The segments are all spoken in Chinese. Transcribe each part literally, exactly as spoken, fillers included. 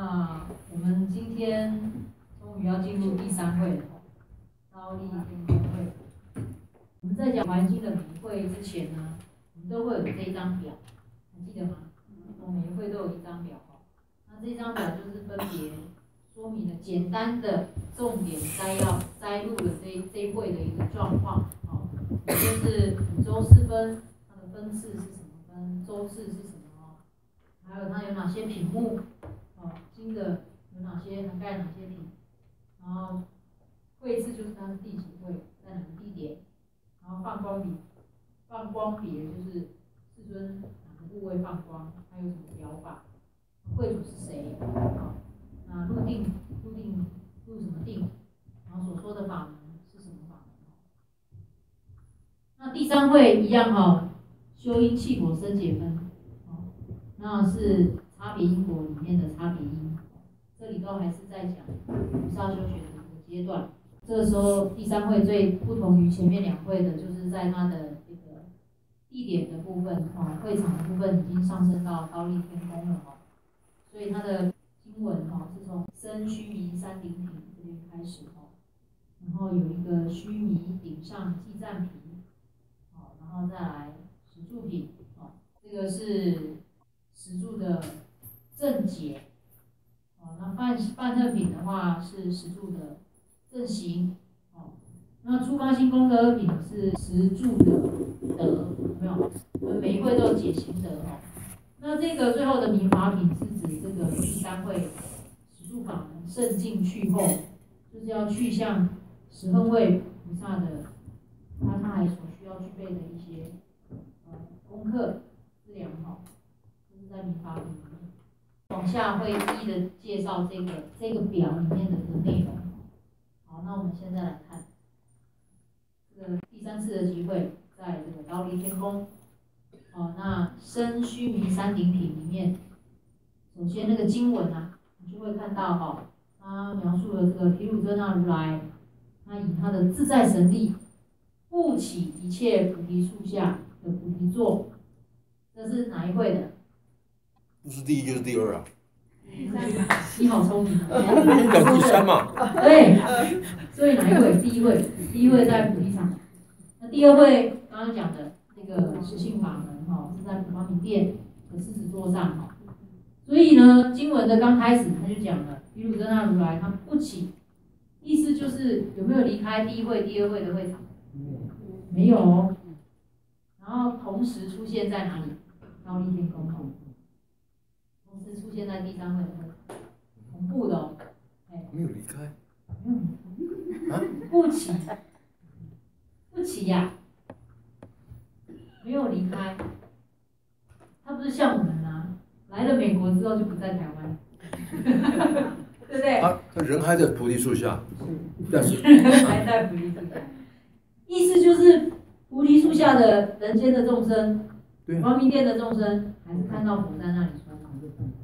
那我们今天终于要进入第三会了，高丽天公会。我们在讲环境的每一会之前呢，我们都会有这一张表，还记得吗？我们每一会都有一张表哦。那这张表就是分别说明了简单的重点摘要摘录了这一这一会的一个状况，哦，也就是五周四分，它的分次是什么分，周次是什么哦，还有它有哪些品目。哦，经的有哪些涵盖哪些品，然后位置就是它是第几位，在哪个地点，然后放光别，放光别就是世尊哪个部位放光，它有什么表法，会主是谁，好，那入定入定入什么定，然后所说的法门是什么法门。那第三会一样哈、哦，修因气果生解分，哦，那是差别因果里面的差别因。这里都还是在讲菩萨修学的一个阶段。这个时候第三会最不同于前面两会的，就是在它的这个地点的部分，哦，会场的部分已经上升到高丽天宫了哦，所以它的经文哦是从身须弥三顶品这边开始哦，然后有一个须弥顶上记赞品，哦，然后再来石柱品，哦，这个是石柱的正解。哦，那半半特品的话是石柱的正行，哦，那出发心功德品是石柱的德，有没有？我们每一会都有解行德哦。那这个最后的明法品是指这个第三会石柱法门胜进去后，就是要去向十分位菩萨的他他还所需要具备的一些呃功课资粮哈，这是在明法品里面。往下会一一的介绍这个这个表里面的这个内容。好，那我们现在来看这个第三次的机会，在这个高丽天宫。哦，那身须弥三顶品里面，首先那个经文啊，你就会看到哈、哦，他描述了这个毗卢遮那如来，他以他的自在神力，护起一切菩提树下的菩提座。这是哪一会的？ 不是第一就是第二啊。 你好聪明啊！ 讲第三嘛。 对，所以哪一会？第一会，第一会在菩提场。那第二会刚刚讲的那个实性法门哈、哦，是在普光明殿的狮子座上哈、哦。所以呢，经文的刚开始他就讲了，毗卢遮那如来他不起，意思就是有没有离开第一会、第二会的会场？没有哦。然后同时出现在哪里？高丽天宫后。同时出现在第三会的会场，同步的哦。哎， 没有离开。 没有离开。啊？不起，不起呀、啊，没有离开。他不是像我们啊，来了美国之后就不在台湾，对不对？ 他他人还在菩提树下，但是还在菩提树下，意思就是菩提树下的人间的众生，光明殿的众生，还是看到佛在那里说法。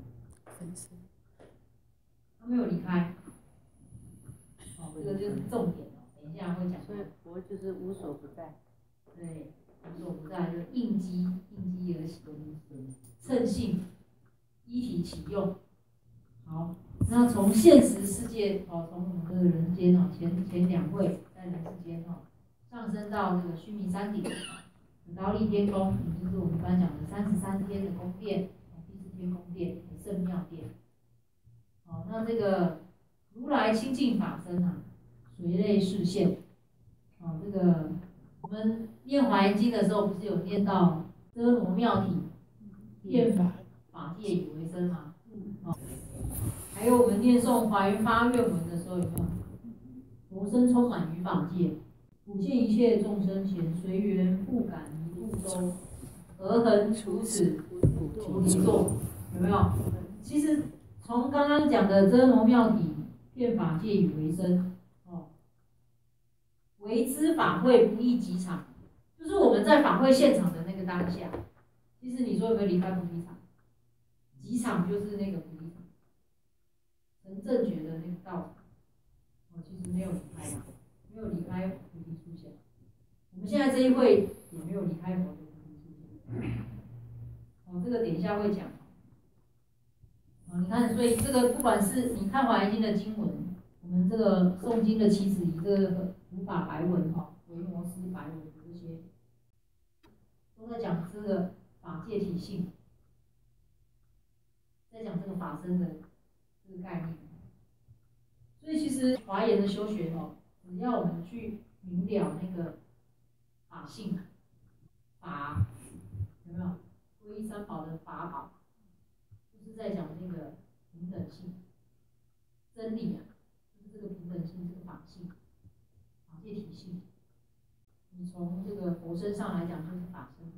他没有离开。哦，这个就是重点哦，等一下会讲。 所以佛就是无所不在。 对，无所不在，就应机应机而行，趁性依体起用。好，那从现实世界哦，从我们这个人间哦，前前两会在人世间哦，上升到这个须弥山顶，高丽天宫，也就是我们刚才讲的三十三天的宫殿，第四天宫殿圣妙殿。好，那这个如来清净法身啊，随类示现。哦，这个我们念华严经的时候，不是有念到遮罗妙体，遍法法界以为身吗？哦，还有我们念诵华严发愿文的时候，有没有？佛身充满于法界，普现一切众生前，随缘不感一度周，何恒处此菩提座？有没有？其实从刚刚讲的遮罗妙体，遍法界以为身，哦，为之法会不异己场，就是我们在法会现场的那个当下。其实你说有没有离开菩提场？己场就是那个菩提场，成正觉的那个道场。哦，其实没有离开嘛，没有离开菩提树下。我们现在这一会也没有离开佛的菩提树下。哦，这个等一下会讲。 啊，你看，所以这个不管是你看《华严经》的经文，我们这个诵经的起止仪，这个无法白文哈，维摩斯白文这些，都在讲这个法界体性，在讲这个法身的这个概念。所以其实华严的修学哦，只要我们去明了那个法性、法有没有皈依三宝的法宝，就是在讲那个平等性、真理啊，就是这个平等性、这个法性、法界体性。你从这个佛身上来讲，就是法身，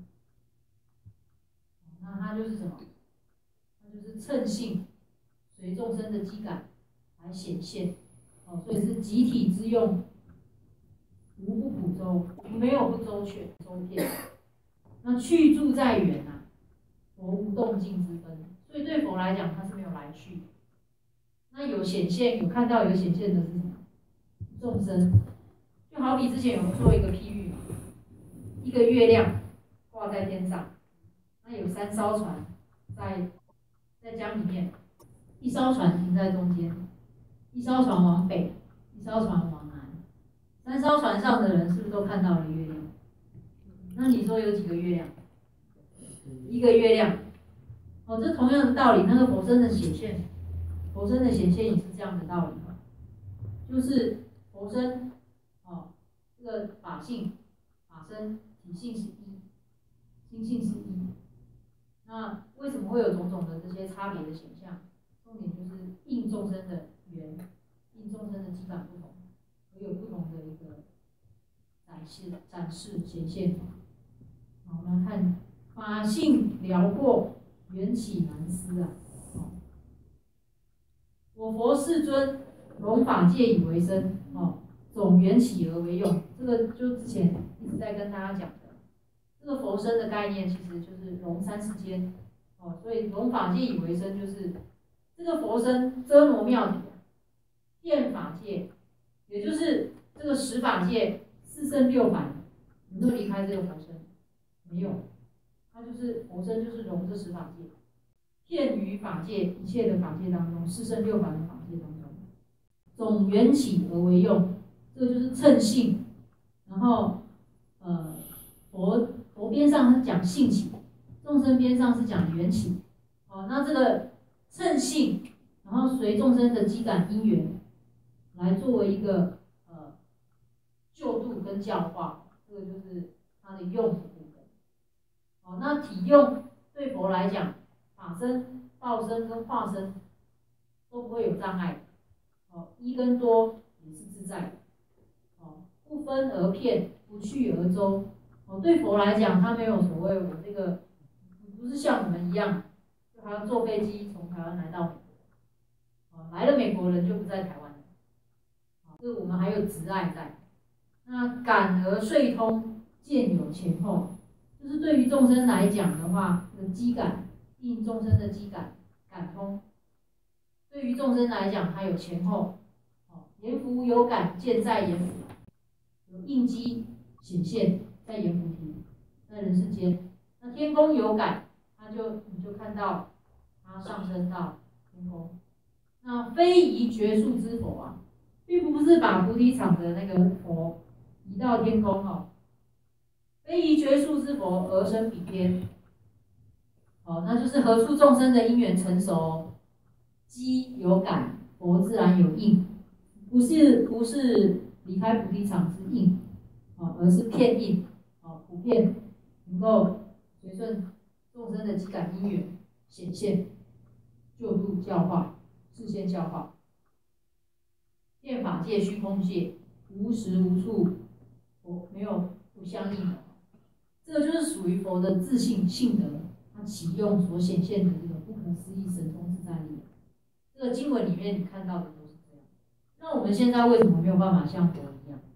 那它就是什么？它就是称性随众生的机感来显现。哦，所以是集体之用，无不普周，没有不周全周遍。那去住在远啊，佛无动静之分，所以对佛来讲，它是没有来去。那有显现，有看到有显现的是什么？众生，就好比之前有做一个譬喻嘛，一个月亮挂在天上，那有三艘船在在江里面，一艘船停在中间。一艘船往北，一艘船往南，三艘船上的人是不是都看到了月亮？那你说有几个月亮？一个月亮。哦，这同样的道理，那个佛身的显现，佛身的显现也是这样的道理嘛，就是佛身，哦，这个法性、法身、体性是一，心性是一。那为什么会有种种的这些差别的现象？重点就是应众生的缘，应众生的基本不同，而有不同的一个展示、展示、显现。好，我们来看法性辽阔，缘起难思啊。哦，我佛世尊容法界以为身，哦，总缘起而为用。这个就之前一直在跟大家讲的，这个佛身的概念其实就是容三世间。哦，所以容法界以为身就是这个佛身遮摩妙体，遍法界，也就是这个十法界四圣六凡，有没有离开这个佛身？没有，它就是佛身，就是容这十法界，遍于法界一切的法界当中，四圣六凡的法界当中，总缘起而为用，这个就是称性。然后，呃，佛佛边上是讲性起，众生边上是讲缘起。哦，那这个称性，然后随众生的机感因缘，来作为一个呃救度跟教化，这个就是它的用的部分。哦，那体用对佛来讲，法身、报身跟化身都不会有障碍。哦，一跟多也是自在的。哦，不分而遍，不去而周。哦，对佛来讲，他没有所谓我这个不是像我们一样。还要坐飞机从台湾来到美国，啊，来了美国人就不在台湾了，啊，这我们还有执爱在。那感而遂通，见有前后，就是对于众生来讲的话，这个机感应众生的机感感通。对于众生来讲，它有前后，哦，阎浮有感，见在阎浮，有应机显现在阎浮提，在人世间。那天宫有感，它就你就看到。它上升到天空，那非移觉数之佛啊，并不是把菩提场的那个佛移到天空哦，非移觉数之佛而生彼边，哦，那就是何处众生的因缘成熟，机有感，佛自然有应，不是不是离开菩提场之应，哦，而是遍应，哦，普遍能够随顺众生的机感因缘显现。救度教化，示现教化，遍法界、虚空界，无时无处，佛没有不相应的。这个就是属于佛的自性性德，它启用所显现的这个不可思议神通自在力。这个经文里面你看到的都是这样。那我们现在为什么没有办法像佛一样？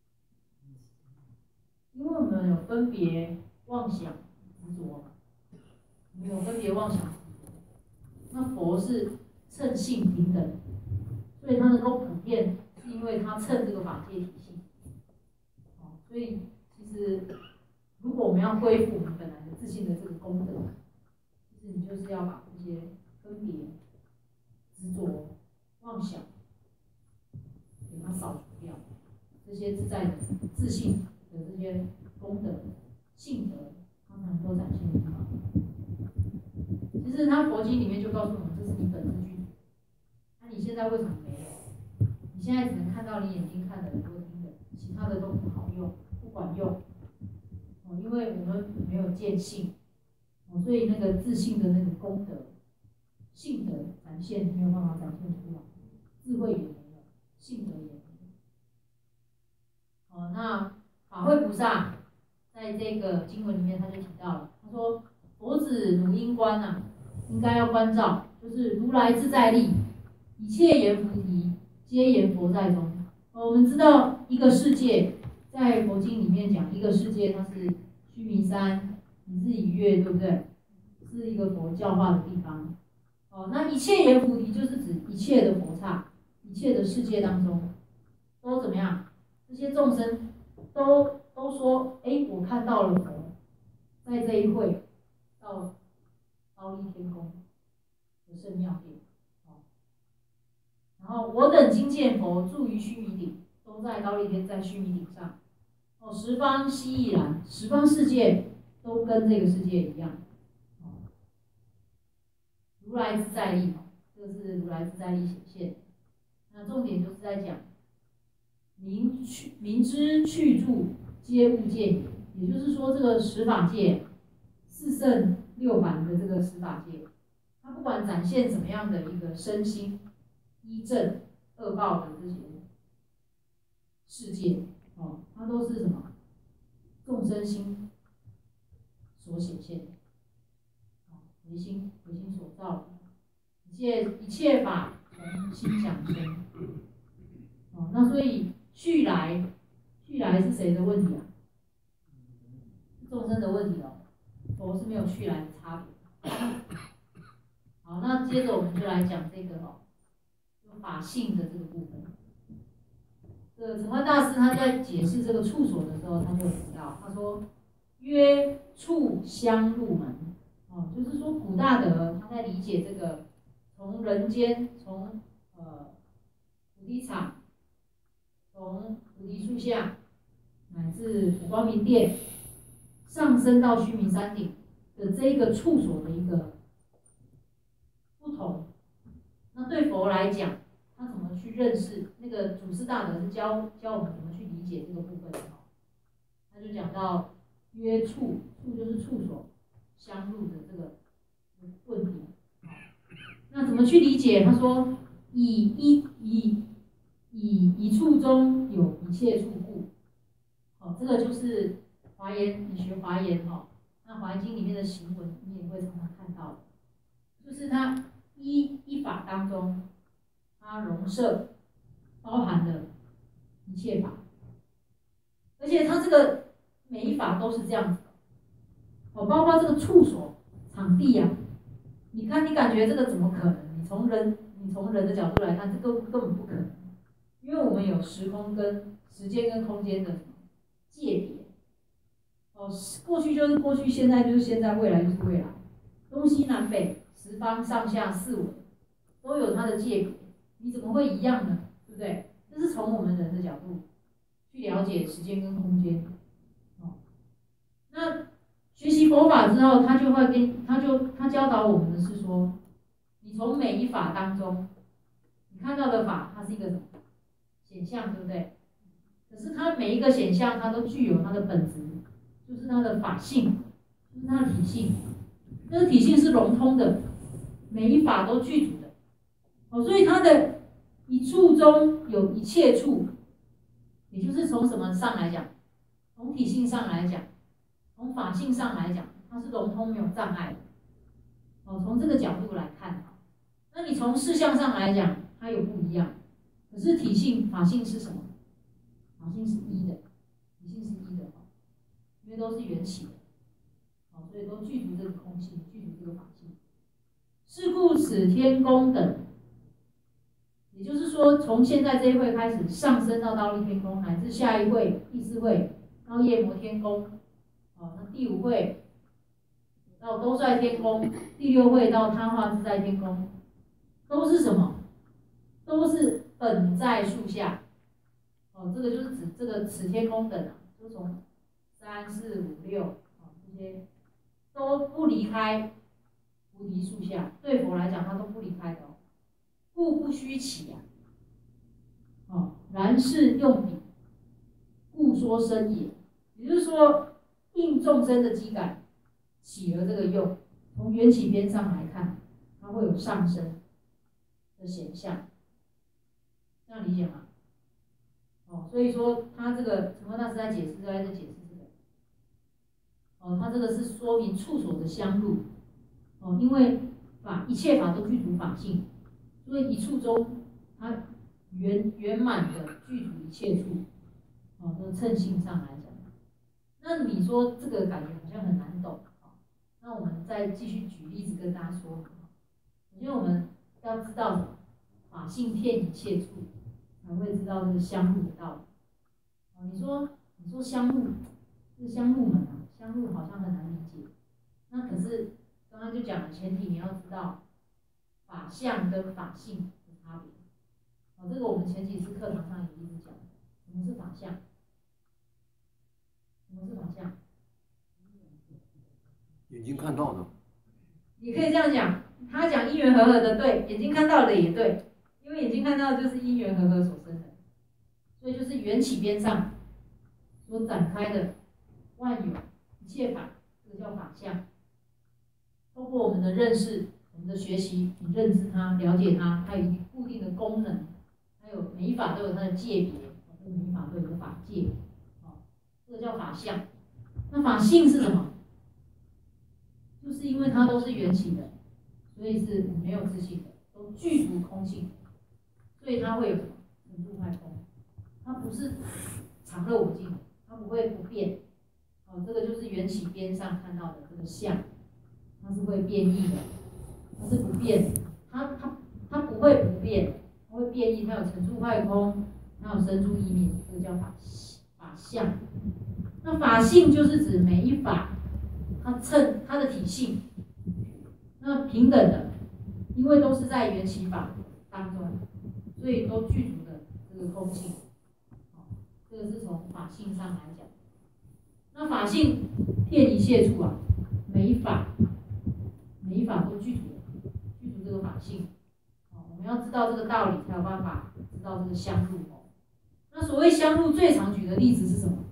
因为我们有分别妄想执着嘛，我们有分别妄想。那佛是称性平等，所以它能够普遍，是因为它称这个法界体性。哦，所以其实如果我们要恢复我们本来的自信的这个功德，其实你就是要把这些分别执着、妄想，给它扫除掉。这些自在的、自信的这些功德、性德，它才能够展现出来。其实他佛经里面就告诉我们，这是你本自具足。那你现在为什么没有？你现在只能看到你眼睛看的、耳朵听的，其他的都不好用，不管用。哦，因为我们没有见性，哦，所以那个自信的那个功德、性德展现没有办法展现出来，智慧也没有，性德也没有。哦，那法会菩萨在这个经文里面他就提到了，他说佛子如因观啊，应该要关照，就是如来自在力，一切言菩提，皆言佛在中。我们知道一个世界，在佛经里面讲一个世界，它是须弥山、一日一月，对不对？是一个佛教化的地方。哦，那一切言菩提就是指一切的佛刹，一切的世界当中，都怎么样？这些众生都都说，哎，我看到了佛，在这一会到忉利天宫的圣妙殿。然后我等今见佛住于须弥顶，都在忉利天，在须弥顶上。哦，十方悉亦然，十方世界都跟这个世界一样。哦，如来自在力，这个是如来自在力显现。那重点就是在讲明去明知去住皆物见也，也就是说，这个十法界、四圣六凡的这个十法界，它不管展现怎么样的一个身心。依正恶报的这些世界，哦，它都是什么众生心所显现的，哦，唯心唯心所造的，一切一切法从心想生，哦，那所以去来去来是谁的问题啊？众生的问题哦，佛是没有去来的差别。好，那接着我们就来讲这个哦。法性的这个部分，这个澄欢大师他在解释这个处所的时候，他就提到，他说：“曰处相入门。”哦，就是说古大德他在理解这个从人间，从呃菩提场，从菩提树下，乃至普光明殿，上升到须弥山顶的这一个处所的一个不同。那对佛来讲，他怎么去认识？那个祖师大德是教教我们怎么去理解这个部分的。他就讲到约处，处就是处所相入的这个问题。那怎么去理解？他说以一以以一处中有一切处故。哦，这个就是华严，你学华严哈，那华严经里面的行文你也会常常看到，就是它一一法当中。它容摄包含了一切法，而且它这个每一法都是这样子的，哦，包括这个处所、场地呀、啊，你看你感觉这个怎么可能？你从人你从人的角度来看，这个根本不可能，因为我们有时空跟时间跟空间的界别，哦，过去就是过去，现在就是现在，未来就是未来，东西南北、十方上下四维都有它的界别。你怎么会一样呢？对不对？这是从我们人的角度去了解时间跟空间。哦，那学习佛法之后，他就会跟他就他教导我们的是说，你从每一法当中，你看到的法，它是一个什么显象，对不对？可是它每一个显象，它都具有它的本质，就是它的法性，就是它的体性。这个体性是融通的，每一法都具足的。哦，所以它的一处中有一切处，也就是从什么上来讲？从体性上来讲，从法性上来讲，它是融通没有障碍的。哦，从这个角度来看，那你从事项上来讲，它有不一样。可是体性、法性是什么？法性是一的，体性是一的，因为都是缘起的，哦，所以都具足这个空性，具足这个法性。是故此天宫等。也就是说，从现在这一会开始上升到忉利天宫，乃至下一会、第四会到夜摩天宫，哦，那第五会到兜率天宫，第六会到他化自在天宫， 都是什么？都是本在树下。哦，这个就是指这个此天空等啊，就从三四五六啊这些都不离开菩提树下。对佛来讲，他都不离开的哦。故不虚起啊。哦，然是用彼，故说生也。也就是说，应众生的机感起了这个用，从缘起边上来看，它会有上升的现象，这样理解吗？哦，所以说他这个陈光大师在解释，就在这解释这个。哦，他这个是说明处所的相入。哦，因为法一切法都具足法性，所以一处中它圆圆满的具足一切处。哦，这个称性上来讲，那你说这个感觉好像很难懂。哦，那我们再继续举例子跟大家说。首先我们要知道什么？法性遍一切处，才会知道这个相入的道理。哦，你说你说相入，这相入门啊，相入好像很难理解。那可是刚刚就讲了，前提你要知道法相跟法性的差别。哦，这个我们前几次课堂上也一直讲，什么是法相？什么是法相？ 眼睛看到的。 你可以这样讲，他讲因缘和合的对，眼睛看到的也对，因为眼睛看到的就是因缘和合所生的，所以就是缘起边上所展开的万有一切法，这个叫法相。通过我们的认识、我们的学习，你认知它、了解它，它有一固定的功能，还有每一法都有它的界别，每一法都有个法界，哦，这个叫法相。那法性是什么？就是因为它都是缘起的，所以是没有自性的，都具足空性，所以它会有什么？成住坏空，它不是常乐我净，它不会不变。哦，这个就是缘起边上看到的这个相，它是会变异的，它是不变的，它它它不会不变，它会变异，它有成住坏空，它有生住异灭，这个叫法法相。那法性就是指每一法，它称它的体性，那平等的，因为都是在缘起法当中，所以都具足的这个空性。哦，这个是从法性上来讲。那法性遍一切处啊，每一法每一法都具足具足这个法性。哦，我们要知道这个道理，才有办法知道这个相入。哦，那所谓相入，最常举的例子是什么？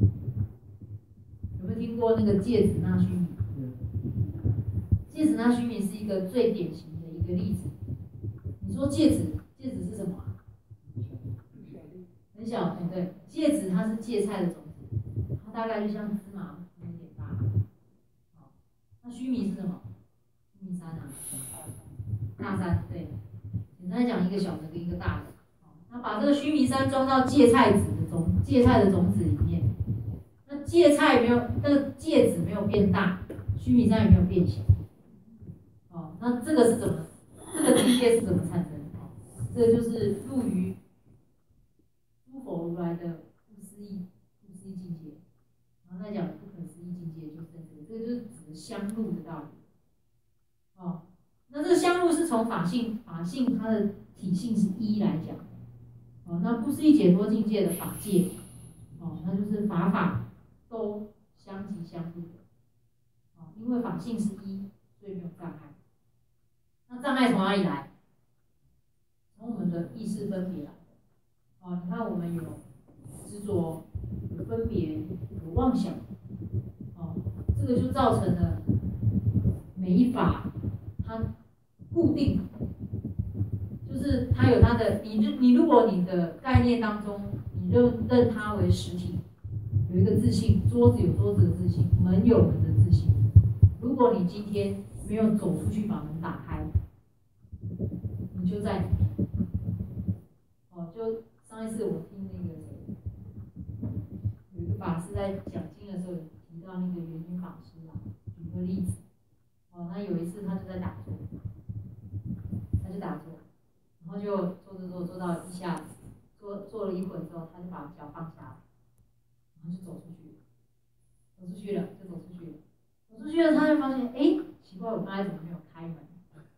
有没有听过那个芥子纳须弥？芥子纳须弥是一个最典型的一个例子。你说芥子，芥子是什么啊？很小，对不对？芥子它是芥菜的种子，它大概就像芝麻有点大。好，那须弥是什么？须弥山啊，大山，对。简单讲，一个小的跟一个大的。那把这个须弥山装到芥菜籽的种芥菜的种子里面，那芥菜没有，那个芥子没有变大，须弥山也没有变小。哦，那这个是怎么？这个境界是怎么产生的？哦，这个就是入于诸佛如来的不思议不思议境界，然后再讲不可思议境界，就是这个，这个就是指相入的道理。哦，那这个相入是从法性，法性它的体性是一来讲。哦，那不思议解脱境界的法界，哦，那就是法法都相即相入的。哦，因为法性是一，所以没有障碍。那障碍从哪里来？从我们的意识分别来的。哦，你看我们有执着，有分别，有妄想。哦，这个就造成了每一法它固定，就是它有它的，你你如果你的概念当中，你认认它为实体，有一个自性，桌子有桌子的自性，门有门的自性。如果你今天没有走出去把门打开，你就在里面。哦，就上一次我听那个谁，有一个法师在讲经的时候提到那个圆云法师啊，举个例子。哦，那有一次他就在打坐，他就打坐，然后就坐着坐坐到一下子，坐坐了一会之后，他就把脚放下来，然后就走出去，走出去了，就走出去了，走出去了，他就发现，哎，奇怪，我刚才怎么没有开门？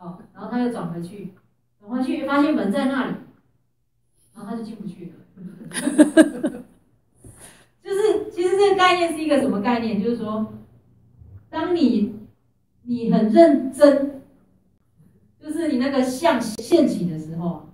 好，然后他又转回去，转回去发现门在那里，然后他就进不去了。就是其实这个概念是一个什么概念？就是说，当你你很认真，就是你那个象现起的时候，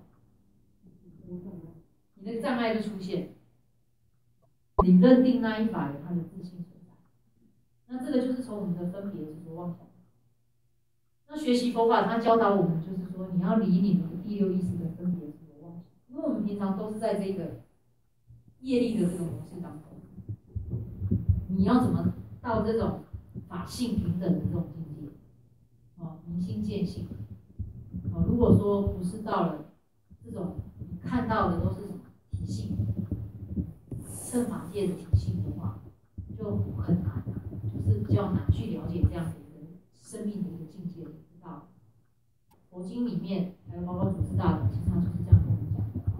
你那个障碍就出现。你认定那一法有它的自性存在，那这个就是从我们的分别执着妄想。那学习佛法，它教导我们就是说，你要离你的第六意识的分别执着妄想，因为我们平常都是在这个业力的这个模式当中，你要怎么到这种法性平等的这种境界？哦，明心见性。哦，如果说不是到了这种你看到的都是什么体性？乘法界的体系的话，就很难，就是比较难去了解这样的一个生命的一个境界，知道？佛经里面还有包括祖师大德，其实他就是这样跟我们讲的。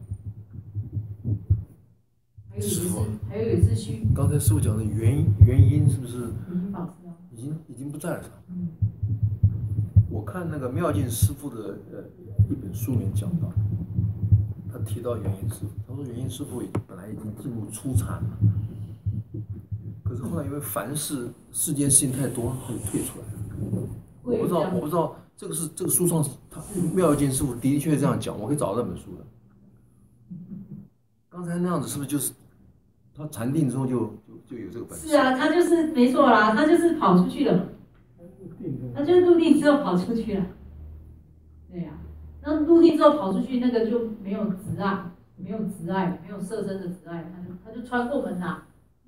还有一次，还有一次去， 刚才师傅讲的原因原因是不是？ 原因法师啊， 已经已经不在了。 嗯。 我看那个妙净师傅的呃一本书里面讲到。他提到元因师傅，他说元因师傅本来已经进入初禅了，可是后来因为凡事世间事情太多，他就退出来了。我不知道，我不知道这个是这个书上他妙净师傅的确这样讲，我可以找到那本书的。刚才那样子是不是就是他禅定之后就就就有这个本事？ 是啊，他就是没错啦，他就是跑出去了，他就是入定之后跑出去了，对呀、啊。那入定之后跑出去，那个就没有执爱，没有执爱，没有色身的执爱，他就他就穿过门啦，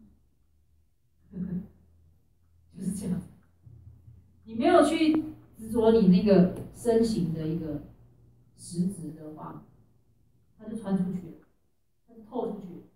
就是这样。你没有去执着你那个身形的一个实质的话，他就穿出去了，他就透出去了。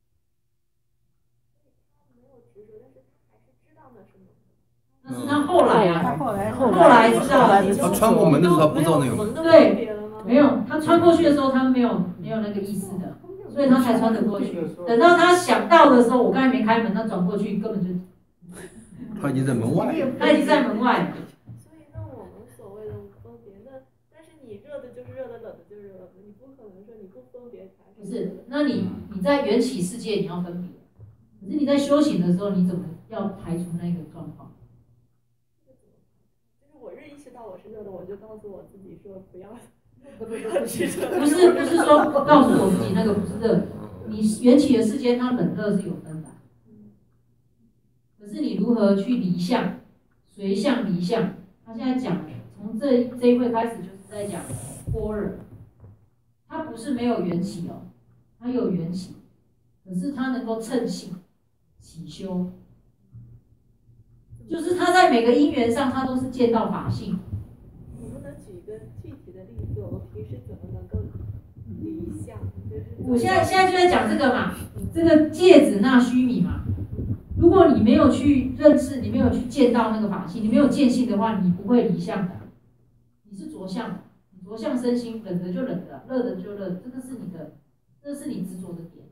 没有执着，但是他还是知道那是门。 那是他后来啊， 他后来后来知道了。 他穿过门的时候，他不知道那个门。 对，没有，他穿过去的时候，他没有没有那个意识的，所以他才穿得过去。等到他想到的时候，我刚才没开门，他转过去根本就， 他已经在门外， 他已经在门外了。 所以那我们所谓的无分别，那但是你热的就是热的，冷的就是冷的，你不可能说你不分别才不是，那你你在缘起世界你要分别，可是你在修行的时候，你怎么要排除那个状况？ 就是我日意识到我是热的，我就告诉我自己说不要。 不是不是说告诉我自己那个不是热，你缘起的世界它冷热是有分的，可是你如何去离相，随相离相？他现在讲从这这一会开始就是在讲般若，它不是没有缘起哦，它有缘起，可是它能够称性起修，就是它在每个因缘上它都是见到法性。 你不能举一个具体的例子，我们平时怎么能够离相？就是我现在现在就在讲这个嘛，这个芥子纳须弥嘛。如果你没有去认识，你没有去见到那个法性，你没有见性的话，你不会离相的。你是着相的，你着相身心，冷的就冷的，热的就热的，这个是你的，这是你执着的点。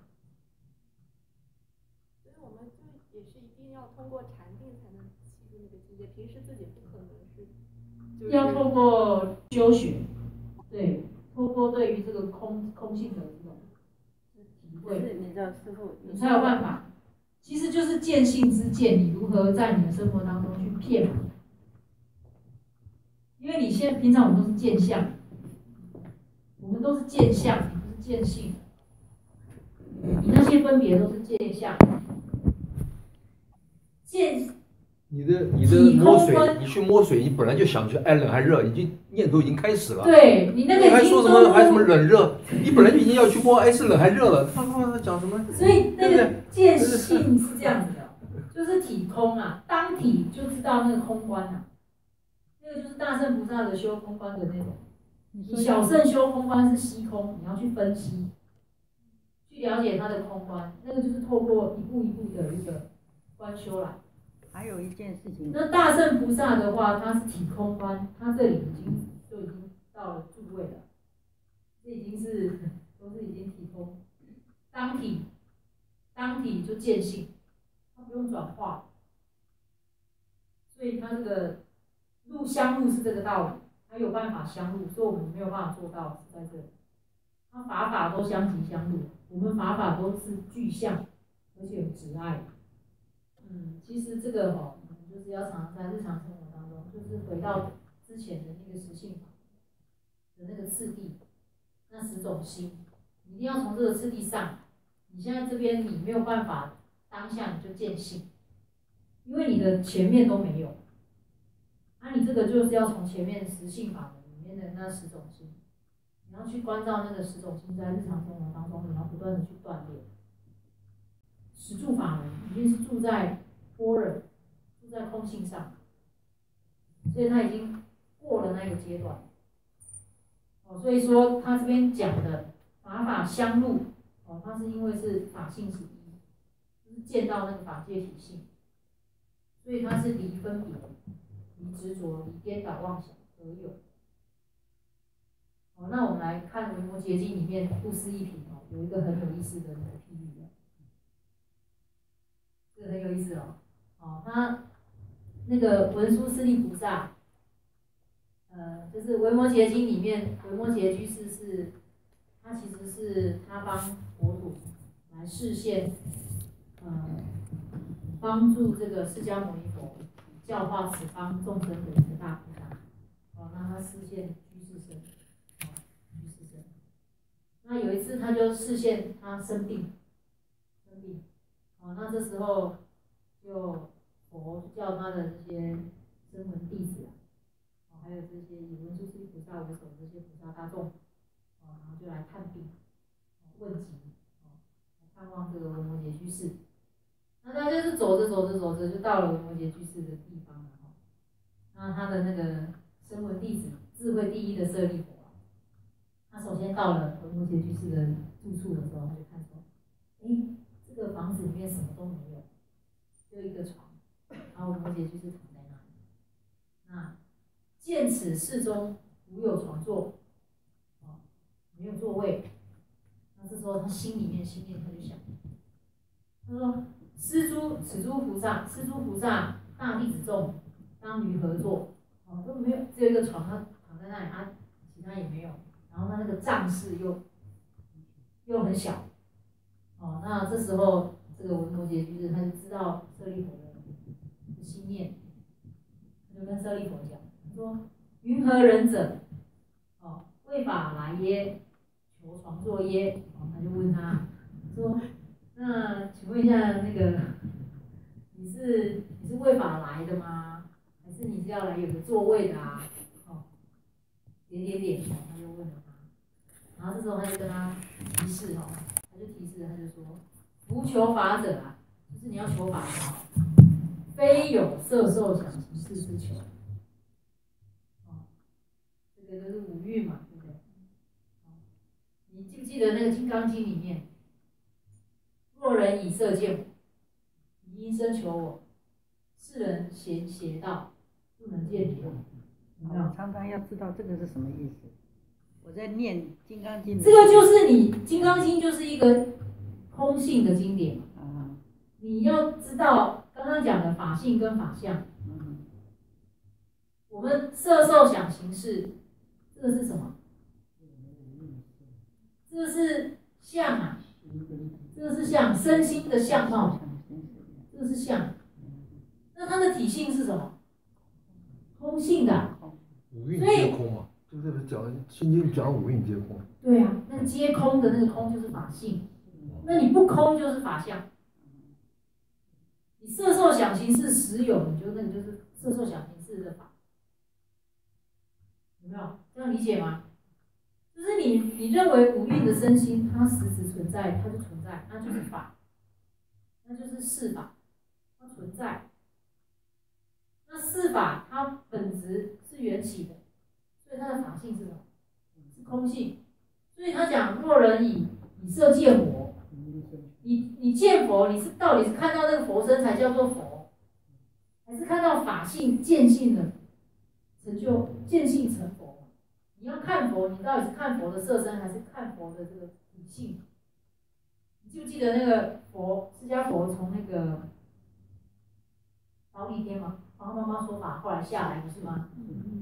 所以我们就也是一定要通过禅定才能契入那个境界，平时自己不可能是。就是、 要透过修学，对，透过对于这个空空性的这种体会， 你知道师傅， 你才有办法。其实就是见性之见，你如何在你的生活当中去骗嘛？因为你现在平常我们都是见相，我们都是见相，你不是见性，你那些分别都是见相，见。 你的你的摸水，你去摸水，你本来就想去爱冷还热，已经念头已经开始了。 对你那个还说什么还什么冷热，你本来就已经要去摸，哎是冷还热了，他他讲什么？ 所以那个见性是这样子的，就是体空啊，当体就知道那个空观啊，那个就是大圣菩萨的修空观的那种。你小圣修空观是析空，你要去分析，去了解它的空观，那个就是透过一步一步的一个观修来。 还有一件事情， 那大圣菩萨的话，他是体空观，他这里已经就已经到了诸位了，这已经是都是已经体空，当体，当体就见性，他不用转化，所以他这个入相入是这个道理， 它有办法相入，所以我们没有办法做到是在这里。它法法都相即相入，我们法法都是具象，而且有执爱。嗯，其实这个哦，我们就是要常常在日常生活当中，就是回到之前的那个实性法的那个次第，那十种心，你一定要从这个次第上。你现在这边你没有办法当下你就见性，因为你的前面都没有。那、啊、你这个就是要从前面实性法门里面的那十种心，你要去关照那个十种心，在日常生活当中，你要不断的去锻炼。十住法门已经是住在般若，住在空性上，所以他已经过了那个阶段。哦，所以说他这边讲的法法相入，哦，它是因为是法性是一，就是见到那个法界体性，所以它是离分别、离执着、离颠倒妄想而有。哦，那我们来看《维摩诘经》里面《不思议品》哦，有一个很有意思的那个譬喻的，这个很有意思哦。哦，他那个文殊师利菩萨，呃，就是《维摩诘经》里面，维摩诘居士是，他其实是他帮国土来示现，呃，帮助这个释迦牟尼佛教化此方众生的一个大菩萨。哦，那他示现居士身。那有一次，他就示现他生病，生病，哦，那这时候就佛叫他的这些声闻弟子啊，哦，还有这些以文殊师利菩萨为首的这些菩萨大众，哦，然后就来探病，问疾，哦，探望这个维摩诘居士。那他就是走着走着走着，就到了维摩诘居士的地方了，哈。那他的那个声闻弟子，智慧第一的舍利弗。他首先到了维摩诘居士的住处的时候，他就看说，哎，这个房子里面什么都没有，就一个床，然后维摩诘居士躺在那里。那见此室中无有床座，哦，没有座位。那这时候他心里面心念他就想，他说：施诸此诸菩萨，施诸菩萨大弟子众，当于何座？哦，都没有，只有一个床，他躺在那里啊，其他也没有。然后他那个帐室又又很小，哦，那这时候这个维摩诘居士他就知道舍利弗的心念，他就跟舍利弗讲，说：云何人者？哦，为法来耶？求床座耶？哦，他就问他说：那请问一下，那个你是你是为法来的吗？还是你是要来有个座位的啊？哦，点点点，他就问了。然后这时候他就跟他提示哦，他就提示他就说：夫求法者啊，就是你要求法的，非有色受想行识之求。哦，这个就是五蕴嘛，对不对？哦，你记不记得那个《金刚经》里面，若人以色见我，以音声求我，是人邪邪道，不能见别。 我常常要知道这个是什么意思。我在念《金刚经》， 这个就是你《金刚经》就是一个空性的经典。 啊， 你要知道刚刚讲的法性跟法相。 嗯， 我们色受想行识，这个是什么？这个是相啊，这个是相，身心的相貌，这个是相。那它的体性是什么？空性的。 五蕴皆空嘛。对不对？讲《心经》讲五蕴皆空。 对啊，那个皆空的那个空就是法性，那你不空就是法相。你色受想行识实有，你就那个就是色受想行识的法，有没有？这样理解吗？就是你你认为五蕴的身心它实质存在，它就存在，那就是法，那就是事法，它存在。那事法它本质是缘起的。所以它的法性是什么？是空性。所以他讲，若人以以色见我，你你见佛，你是到底是看到那个佛身才叫做佛，还是看到法性见性的成就见性成佛？你要看佛，你到底是看佛的色身，还是看佛的这个体性？你记不记得那个佛释迦佛从那个忉利天嘛，帮妈妈说法，后来下来不是吗？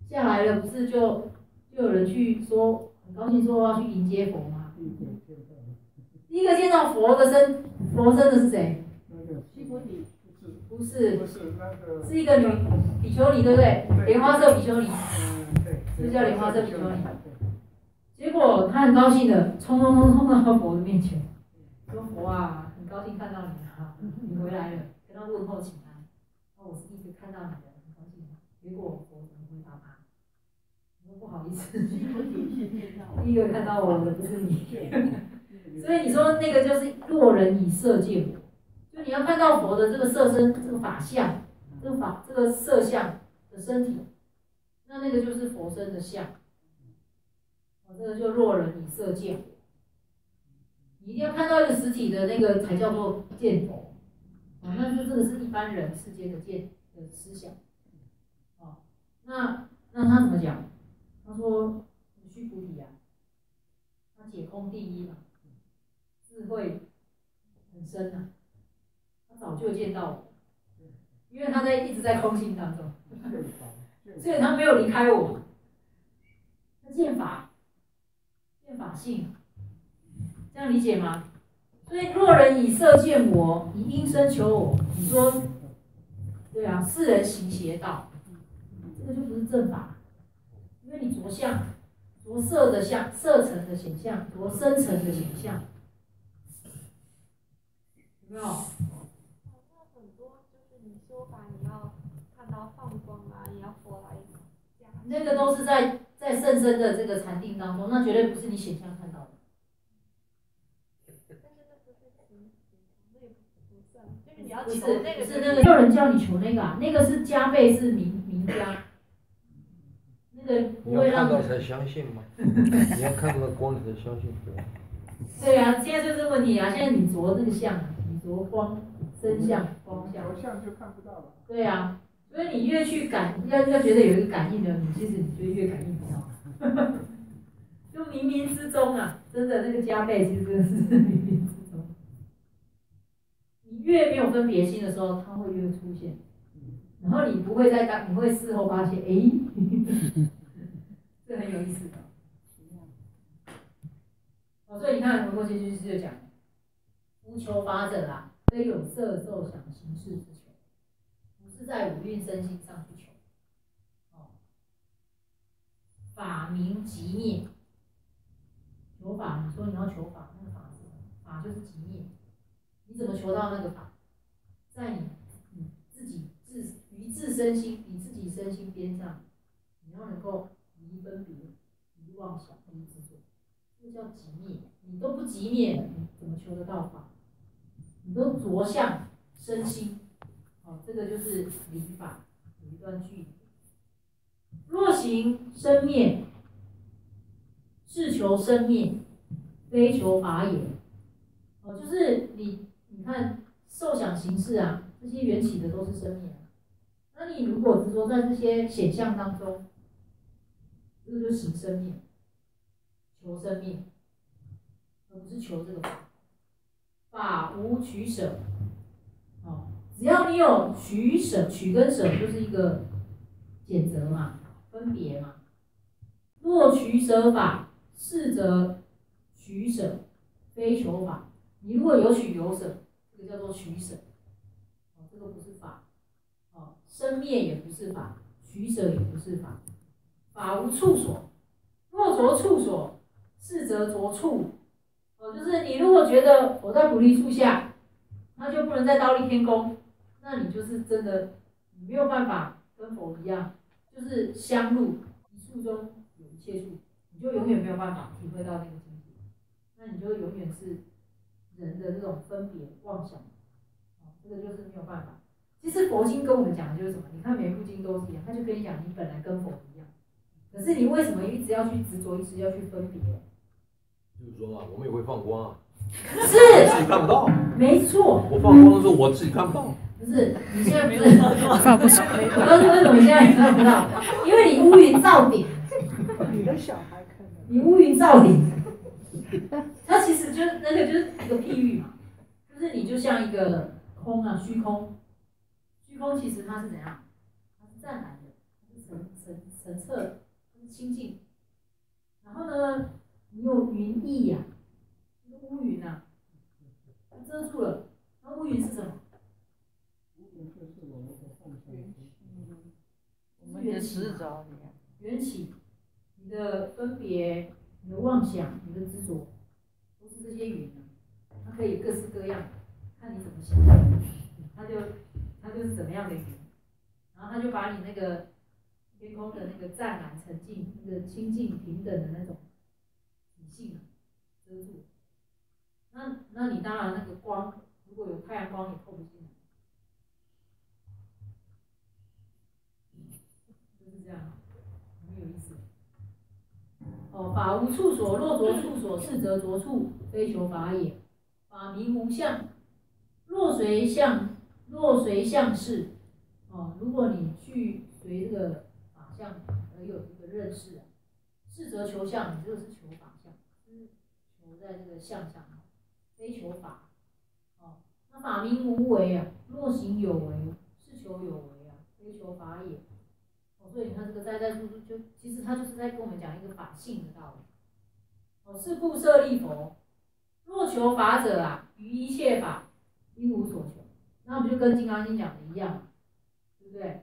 下来了，不是就就有人去说很高兴说要去迎接佛吗？第一个见到佛的身，佛身的是谁？ 须菩提。 不是， 不是那个， 是一个女比丘尼，对不对？莲花色比丘尼， 嗯，对， 这叫莲花色比丘尼。结果他很高兴的冲冲冲冲到佛的面前，说佛啊，很高兴看到你啊，你回来了，跟他问候请安。哦，我是第一次看到你的，很高兴。结果佛怎么回答他？我说不好意思，第一个看到我的不是你。所以你说那个就是若人以色见我。就你要看到佛的这个色身，这个法相，这个法这个色相的身体，那那个就是佛身的相。哦，这个就若人以色见我，你一定要看到一个实体的那个才叫做见佛。哦，那就这个是一般人世间的见的思想。哦，那那他怎么讲？他说须菩提啊，他解空第一嘛，智慧很深啊。早就见到我，因为他在一直在空性当中，所以他没有离开我。他见法，见法性，这样理解吗？所以若人以色见我，以因身求我，你说，对啊，世人行邪道，这个就不是正法，因为你着相，着色的相，色尘的显象，着深层的显象，有没有？ 说法你要看到放光啊，也要佛来加。 那个都是在在甚深的这个禅定当中，那绝对不是你显象看到的。 但是那不是行行，那也不算，就是你要不是求那个。 不是那个，没有人叫你求那个啊，那个是加倍是名名加，那个不会让。 你要看到才相信吗？你要看到光才相信对吧？ 对啊，现在就是这个问题啊，现在你着那个相，你着光。真相、光相， 着相就看不到了。 对啊，所以你越去感，要要觉得有一个感应的你，其实你就越感应不到。就冥冥之中啊，真的那个加倍，其实真的是冥冥之中。你越没有分别心的时候，它会越出现，然后你不会再当，你会事后发现，哎，这很有意思的。哦，所以你看，文过去居士就讲，无求法者啊。非有色受想行识之求，不是在五蕴身心上去求。哦，法名即灭，求法，你说你要求法，那个法是什么？法就是即灭。你怎么求到那个法？在你你自己自于自身心，你自己身心边上，你要能够离分别、离妄想、离执着，这叫即灭。你都不即灭，你怎么求得到法？你都着相身心，哦，这个就是离法，有一段距离。若行生灭，是求生灭，非求法也。哦，就是你，你看受想行识啊，这些缘起的都是生灭啊。那你如果是说在这些显象当中，这个就行生灭，求生灭，而不是求这个法。法无取舍，哦，只要你有取舍，取跟舍就是一个简则嘛，分别嘛。若取舍法，是则取舍，非求法。你如果有取有舍，这个叫做取舍，哦，这个不是法，哦，生灭也不是法，取舍也不是法。法无处所，若着处所，是则着处。哦，就是你如果觉得我在菩提树下，那就不能在忉利天宫，那你就是真的，你没有办法跟佛一样，就是相入一处中有一切处，你就永远没有办法体会到那个境界，那你就永远是人的这种分别妄想，哦，这个就是没有办法。其实佛经跟我们讲的就是什么？你看每一部经都是一样，他就跟你讲你本来跟佛一样，可是你为什么一直要去执着，一直要去分别？ 就是说啊，我们也会放光啊， 是， 自己看不到。 没错。 我放光的时候，我自己看不到。 不是，你现在不是放不出来。我告诉你为什么你现在看不到，因为你乌云罩顶。 你的小孩看的。 你乌云罩顶，它其实就是那个就是一个譬喻嘛，就是你就像一个空啊，虚空。虚空其实它是怎样？它是湛蓝的，它是沉沉澄澈，它是清净。然后呢，你有云翳呀、啊，乌云啊，它遮住了。那乌云是什么？ 就是我们的梦想。 嗯，我们的执着， 缘起，你的分别，你的妄想，你的执着，都是这些云啊。它可以各式各样，看你怎么想。它就它就是怎么样的云，然后它就把你那个天空的那个湛蓝沉静、那个清净平等的那种体性啊遮住。那那你当然那个光，如果有太阳光也透不进来。就是这样，很有意思。哦，法无处所，若着处所，是则着处，非求法也。法名无相，若随相，若随相是，哦，如果你去随这个法相而有这个认识啊，是则求相，你这个是求法相，是求在这个相上，非求法。哦，那法名无为啊，若行有为，是求有为啊，非求法也。哦，所以你看这个在在处处，就其实他就是在跟我们讲一个法性的道理。哦，是故舍利弗，若求法者啊，于一切法应无所求。那不就跟《金刚经》讲的一样，对不对？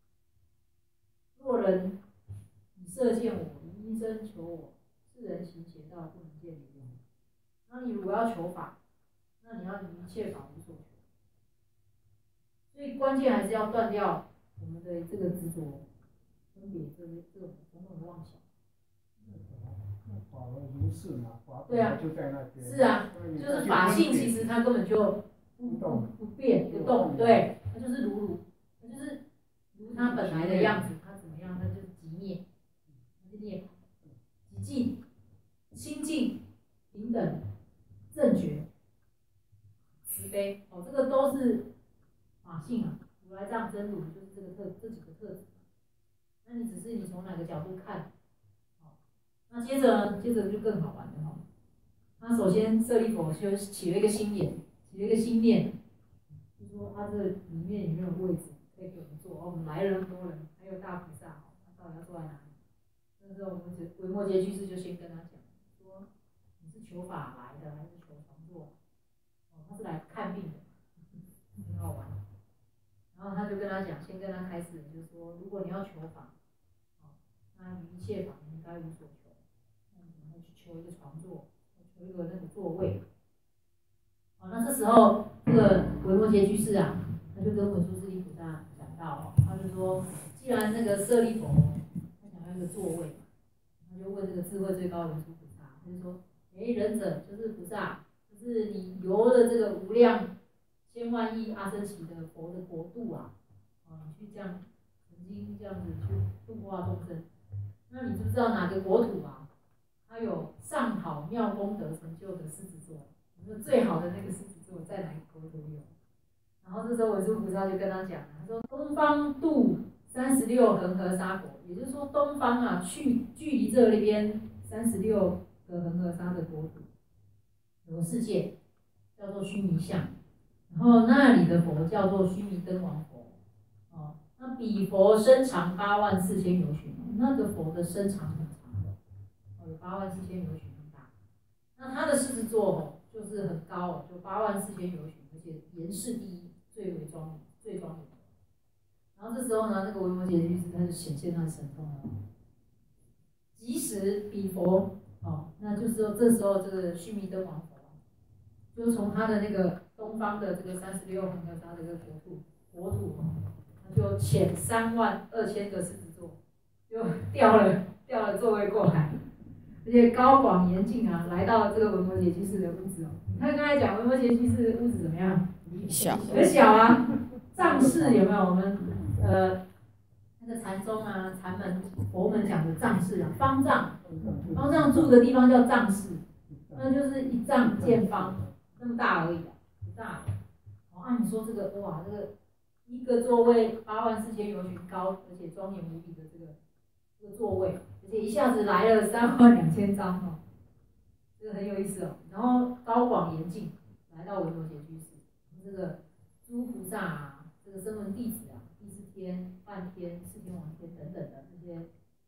若人以色见我，以音声求我，是人行邪道，不能见离我。那你如果要求法，那你要于一切法无所求。所以关键还是要断掉我们的这个执着。分别这这种种种的妄想。 法如是嘛，法对啊， 就在那边。 是啊，就是法性，其实它根本就不不不变不动，对，它就是如如，它就是如它本来的样子，它怎么样，它就是即灭，它就涅槃，极静、清净、平等、正觉、慈悲，哦，这个都是法性啊。如来藏真如就是这个特这几个特质。那你只是你从哪个角度看，好，那接着呢？接着就更好玩了哈。那首先舍利弗就起了一个心眼，起了一个心念，就说他这里面有没有位置可以给我们坐？哦，我们来了那么多人，还有大菩萨，他到底要坐在哪里？那时候我们维摩诘居士就先跟他讲说，你是求法来的还是求常坐？哦，他是来看病的，很好玩。然后他就跟他讲，先跟他开始，就是说，如果你要求法。那于一切法应该无所求，那你怎么会去求一个床座，求一个那个座位？好，那这时候这个维摩诘居士啊，他就跟文殊师利菩萨讲到，他就说，既然那个舍利弗他想要一个座位，他就问这个智慧最高文殊菩萨，他就说，哎，仁者就是菩萨，就是你游了这个无量千万亿阿僧祇的佛的国度啊，啊，你去这样曾经这样子去度化众生。那你知不知道哪个国土啊？它有上好妙功德成就的狮子座，你说最好的那个狮子座在哪个国土有？然后这时候文殊菩萨就跟他讲，他说东方度三十六恒河沙国，也就是说东方啊，去距离这里边三十六个恒河沙的国土，有个世界叫做须弥相，然后那里的佛叫做须弥灯王佛，哦，那彼佛身长八万四千由旬。那个佛的身长很长的，有八万四千由旬那么大。那他的狮子座哦，就是很高哦，就八万四千由旬，而且严饰第一，最为庄严，最庄严。然后这时候呢，那个维摩诘居士他就显现他的神通了。即使彼佛哦，那就是说这时候这个须弥灯王佛，就是从他的那个东方的这个三十六恒河沙的这个国土国土哦，他就遣三万二千个狮子座。就调了调了座位过来，而且高广严净啊，来到这个维摩诘居士的屋子哦。你看刚才讲维摩诘居士的屋子怎么样？ 小， 很小啊。藏室有没有？我们呃那个禅宗啊，禅门佛门讲的藏室啊，方丈，方丈住的地方叫藏室，那就是一丈见方，那么大而已啊，不大。哦，按你说这个哇，这个一个座位八万四千由旬高，而且庄严无比的这个。这个座位，而且一下子来了三万两千张哦，这个很有意思哦。然后高广严净来到维摩诘居士，这个诸菩萨啊，这个声闻弟子啊，第四天、半天、四天王天等等的这些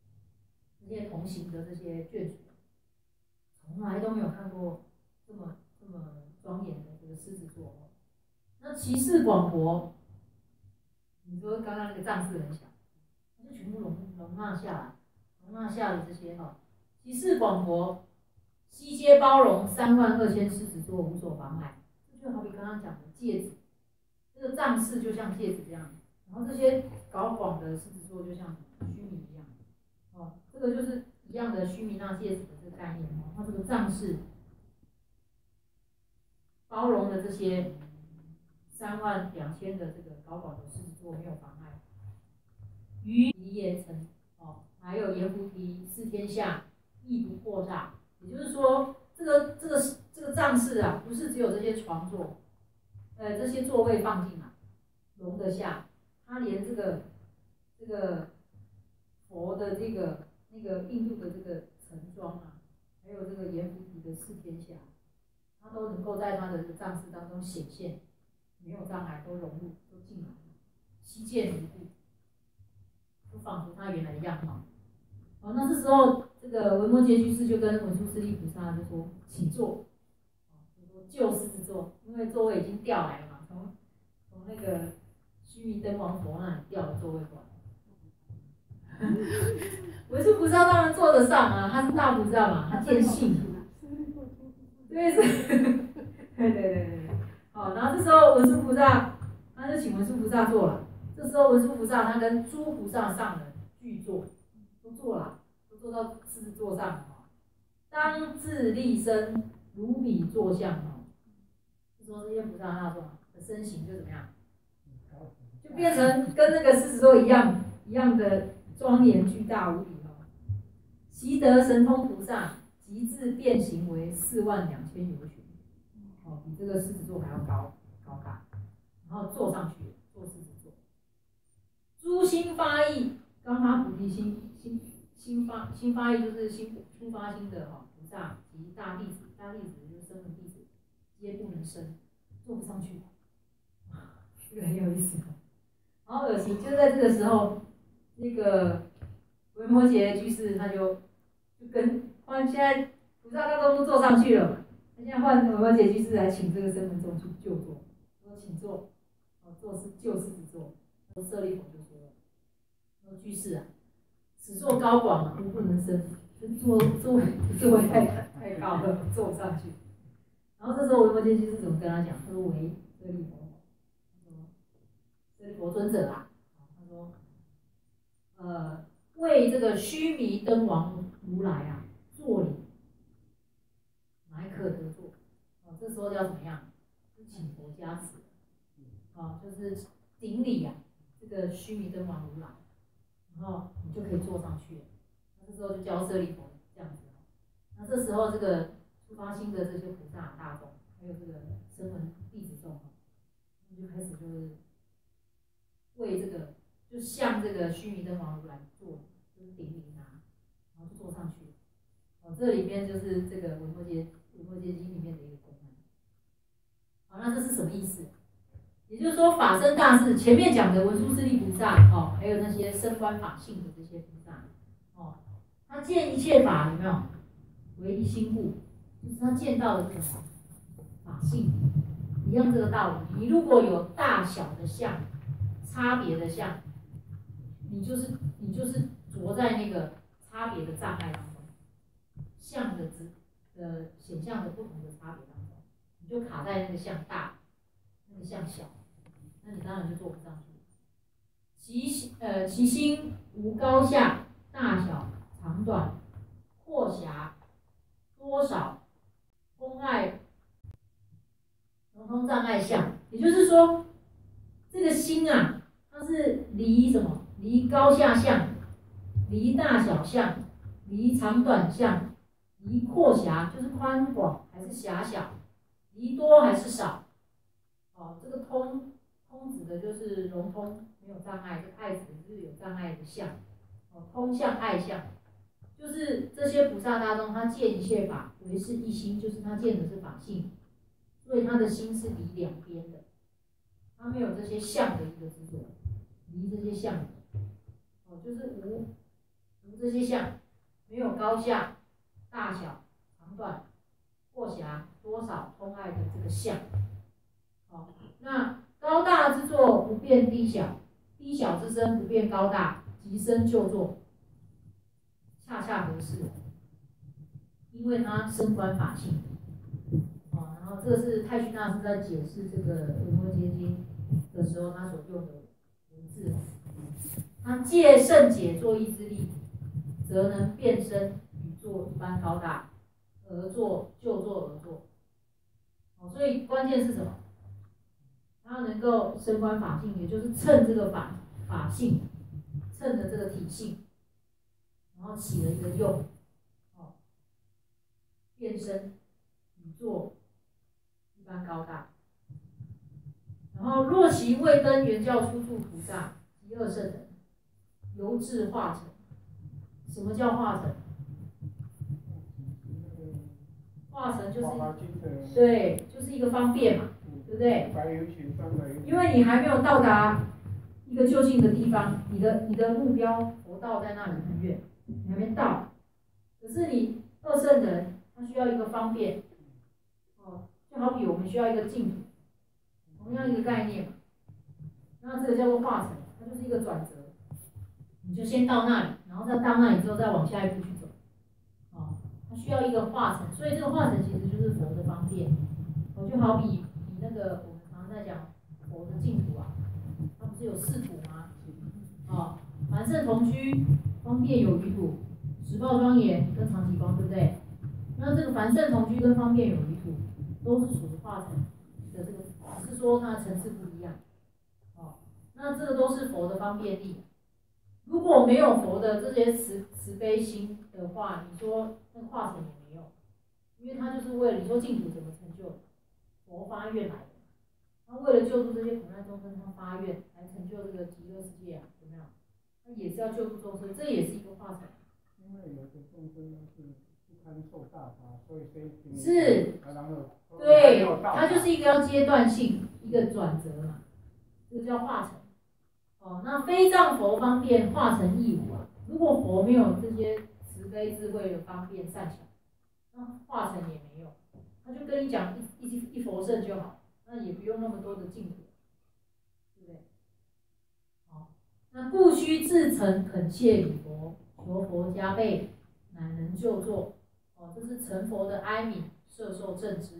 业同行的这些眷属，从来都没有看过这么这么庄严的这个狮子座。那其事广博，你说刚刚那个藏式很小，它就全部容容纳下来，容纳下的这些哈，其事广博，悉皆包容三万二千狮子座，无所妨碍。这就好比刚刚讲的戒指，这个藏式就像戒指这样，然后这些搞广的狮子座就像须弥一样，哦，这个就是一样的须弥那戒指的这个概念哦。它这个藏式包容的这些三万两千的这个搞广的狮子座没有妨碍。于离也成哦，还有阎浮提四天下亦不破栅，也就是说，这个这个这个藏式啊，不是只有这些床座，呃，这些座位放进来容得下，它连这个这个佛的这个那个印度的这个盛装啊，还有这个阎浮提的四天下，它都能够在它的藏式当中显现，没有障碍，都融入，都进来了，悉见如故，就仿佛它原来的样貌。哦，那这时候这个维摩诘居士就跟文殊师利菩萨就说：“请坐。”就说就狮子座，因为座位已经调来了嘛，从从那个须弥灯王佛那里调了座位过来。文殊菩萨当然坐得上啊，他是大菩萨嘛，他见性。对是，对对对对。好，然后这时候文殊菩萨，他就请文殊菩萨坐了。这时候文殊菩萨他跟诸菩萨上人俱坐。都做了，都做到狮子座上哦。当自立身，如彼坐相哦。就说这些菩萨大众的身形就怎么样，就变成跟那个狮子座一样一样的庄严巨大无比哦。习得神通菩萨，极致变形为四万两千由旬，哦，比这个狮子座还要高高大。然后坐上去，坐狮子座。诸心发意，刚发菩提心。心心发心发意就是心初发心的哈菩萨及大弟子，大弟子就是声闻弟子，皆不能生，坐不上去，这个很有意思。然后恶行就在这个时候，那个维摩诘居士他就就跟换现在菩萨大众都坐上去了，他现在换维摩诘居士来请这个声闻众去就坐，说请坐，哦坐是就狮子座，说舍利弗就说了，说居士啊。此座高广啊，无不能生。这座座位座位太太高了，坐不上去。然后这时候维摩诘居士怎么跟他讲？他说：“为舍利弗，他说舍利弗尊者啊，他说，呃，为这个须弥灯王如来啊作礼，乃可得坐。哦，这时候要怎么样？就请佛加持，哦，就是顶礼啊，这个须弥灯王如来。”然后你就可以坐上去了。那这时候就教舍利弗这样子。那这时候这个初发心的这些菩萨大众，还有这个声闻弟子众，他们就开始就是为这个，就向这个须弥灯王如来做，就是顶礼他，然后就坐上去。哦，这里边就是这个维摩诘维摩诘经里面的一个公案。好，那这是什么意思？也就是说，法身大士前面讲的文殊师利菩萨哦，还有那些升观法性的这些菩萨哦，他见一切法有没有为一心故，就是他见到的这个法性一样这个道理。你如果有大小的相、差别的相，你就是你就是着在那个差别的障碍当中，相的之的显象的不同的差别当中，你就卡在那个相大，那个相小。那你当然就坐不上去。其呃其心无高下、大小、长短、阔狭、多少、公爱、融通障碍相，也就是说，这个心啊，它是离什么？离高下相，离大小相，离长短相，离阔狭就是宽广还是狭小，离多还是少。哦，这个通。通指的就是融通，没有障碍；这爱指的就是有障碍的相。哦，通相爱相，就是这些菩萨大众，他见一切法为是一心，就是他见的是法性，所以他的心是离两边的，他没有这些相的一个执着，离这些相的。哦，就是无无这些相， 没有高下、大小、长短、或狭、多少、通爱的这个相。好，那高大之作不变低小，低小之身不变高大，即身就坐，恰恰合适。因为它升观法性。哦，然后这个是太虚大师在解释这个《维摩诘经》的时候，他所用的文字。他借圣解作意之力，则能变身与坐一般高大，而坐就坐而坐。哦，所以关键是什么？他能够升观法性，也就是趁这个法法性，趁着这个体性，然后起了一个用，哦，变身与坐一般高大。然后若其未登原教初住菩萨及二圣人，由至化成。什么叫化成？化成就是对，就是一个方便嘛，对不对？因为你还没有到达一个就近的地方，你的你的目标佛道在那里很远，你还没到。可是你二圣人，他需要一个方便，哦，就好比我们需要一个净土，同样一个概念嘛。那这个叫做化成，它就是一个转折。你就先到那里，然后再到那里之后再往下一步去走，哦，它需要一个化成，所以这个化成其实就是佛的方便。哦，就好比你那个我们常常在讲佛的净土啊，它不是有四土吗？哦，凡圣同居，方便有余土，十报庄严跟常寂光，对不对？那这个凡圣同居跟方便有余土，都是属于化成的这个，只是说它的层次不一样。哦，那这个都是佛的方便力。如果没有佛的这些慈慈悲心的话，你说那化成也没用，因为他就是为了你说净土怎么成就，佛发愿来的，他为了救助这些苦难众生，他发愿来成就这个极乐世界啊，有没有？他也是要救助众生，这也是一个化成。 因为有的众生是不堪受大罚，所以非是，对，它就是一个要阶段性一个转折嘛，这个叫化成。哦，那非藏佛方便化成亦无啊。如果佛没有这些慈悲智慧的方便善巧，那化成也没有。他就跟你讲一一一佛圣就好，那也不用那么多的净土，对不对？好，那故须自诚恳切礼佛，求佛加倍，乃能就坐。哦，这是成佛的哀悯，摄受正知。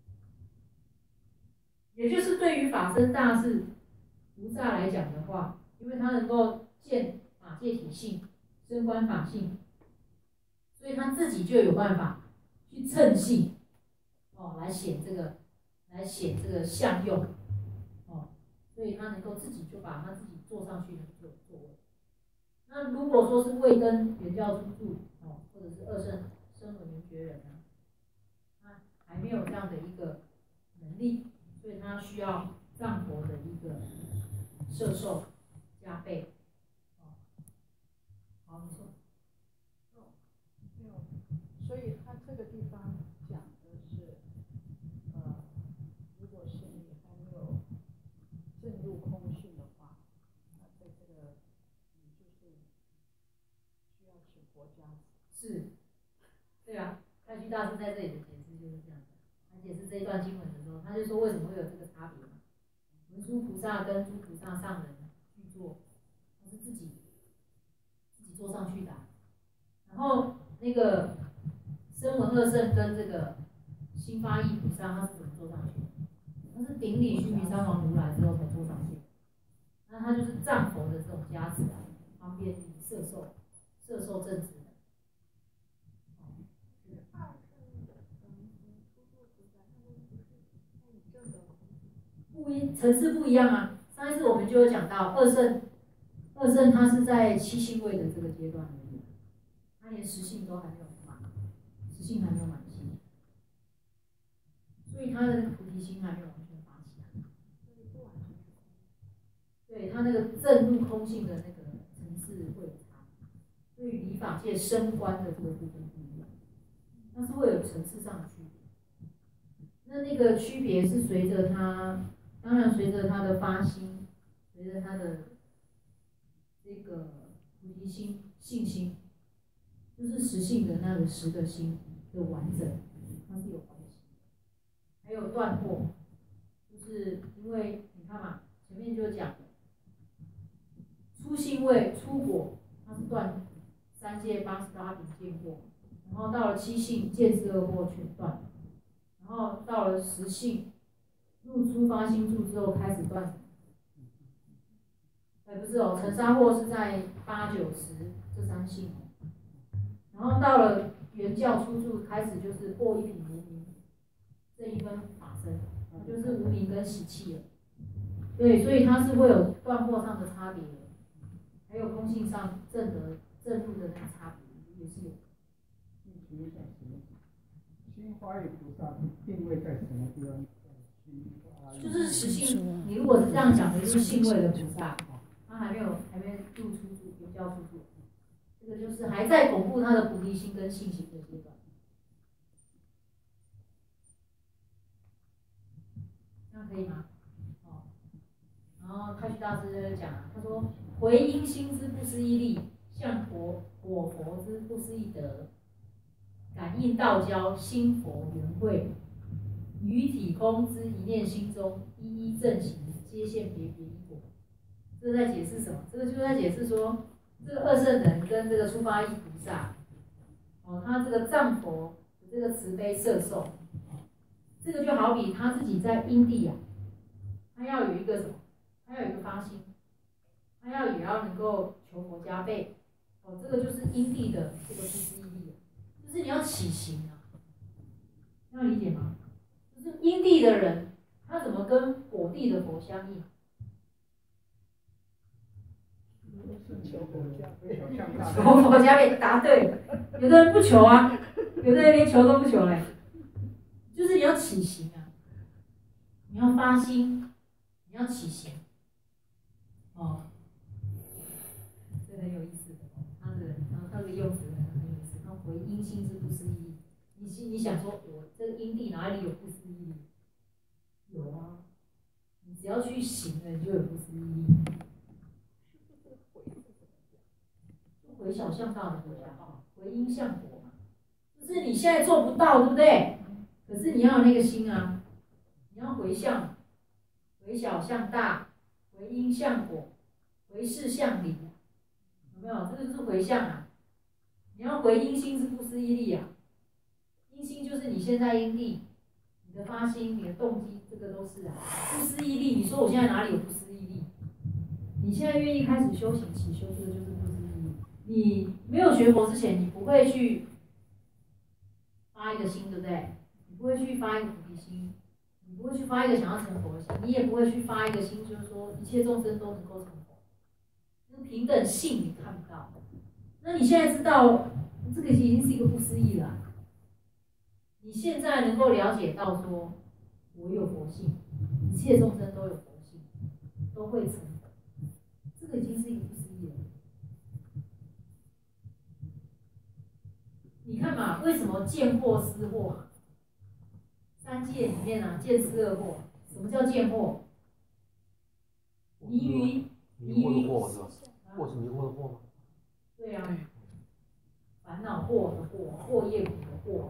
也就是对于法身大士菩萨来讲的话，因为他能够见法界体性、升观法性，所以他自己就有办法去称性，哦，来显这个，来显这个相用，哦，所以他能够自己就把他自己坐上去的座座位。那如果说是未登原教初住，哦，或者是二圣声闻缘觉人呢，他还没有这样的一个能力，所以他需要藏佛的一个摄受加倍。哦，好，你说。 没有，所以他这个地方讲的是，呃，如果是你还没有证入空性的话，那在这个你就是需要请佛加持。 是，对啊，太虚大师在这里的解释就是这样的。他解释这一段经文的时候，他就说为什么会有这个差别嘛？文殊菩萨跟诸菩萨上人去做，他是自己自己坐上去的、啊。然后那个声闻二圣跟这个心发意菩萨，他是怎么坐上去的？他是顶礼须弥山王如来之后才坐上去的。那他就是藏佛的这种加持啊，方便摄受摄受正知。不一层次不一样啊。上一次我们就有讲到二圣，二圣他是在七星位的这个阶段而已，他连实性都还没有满，实性还没有满心，所以他的菩提心还没有完全发起来。对，他那个证入空性的那个层次会有差，对于理法界升观的这个部分不一样，但是会有层次上的区别。那那个区别是随着他。当然，随着他的发心，随着他的这个菩提心、信心， 就是实性的那个十个心的完整，它是有关系。还有断惑，就是因为你看嘛，前面就讲了，初性位出果，它是断三界八十八品见惑，然后到了七性见思二惑全断，然后到了十性入出发心住之后开始断。哎，不是哦，尘沙惑是在八九十这三性，然后到了原教出住开始就是破一品无明，这一分法身，就是无明跟习气了。对，所以它是会有断惑上的差别，还有空性上正得正入的那个差别也是有。 请问一下，什么？心花语菩萨定位在什么地方？ 就是实性，你如果是这样讲的，就是性位的菩萨，他还没有还没入出住，原教出住，这个就是还在巩固他的菩提心跟信心的阶段。这样可以吗？哦，然后太虚大师就讲了，他说：回因心之不思议力，向佛果佛之不思议德，感应道交心佛缘会。于体空之一念心中，一一正行，皆现别别因果。这是在解释什么？这个就是在解释说，这个二圣人跟这个出发意菩萨，哦，他这个藏佛的这个慈悲摄受，这个就好比他自己在因地啊，他要有一个什么？他要有一个发心，他要也要能够求佛加倍。哦，这个就是因地的这个不思议力，就是你要起行啊，要理解吗？就是因地的人，他怎么跟果地的佛相应？ 求佛加倍，答对了。有的人不求啊，有的人连求都不求嘞。就是你要起行啊，你要发心，你要起行。哦，这很有意思的。他的，然后他的用词很有意思。他回因心之不思议力。你心你想说，我这个因地哪里有不思议力？有啊，你只要去行了，你就有不思议力。回小向大的回向，回因向果嘛，就是你现在做不到，对不对？可是你要有那个心啊，你要回向，回小向大，回因向果，回事向理，有没有？这个就是回向啊。你要回因心是不思议力啊，因心就是你现在因地，你的发心、你的动机，这个都是啊。不思议力，你说我现在哪里有不思议力？你现在愿意开始修行起修，这个就是不思议力。你没有学佛之前，你不会去发一个心，对不对？你不会去发一个菩提心，你不会去发一个想要成佛的心，你也不会去发一个心，就是说一切众生都能够成佛。那个平等性你看不到。那你现在知道，这个已经是一个不思议了。你现在能够了解到说，我有佛性，一切众生都有佛性，都会成佛，这个已经是一个不思议了。你看嘛，为什么见惑思惑？三界里面啊，见思二惑。什么叫见惑？迷于迷于惑是吧？惑是迷惑的惑吗？ 对啊，烦恼惑的惑，惑业苦的惑。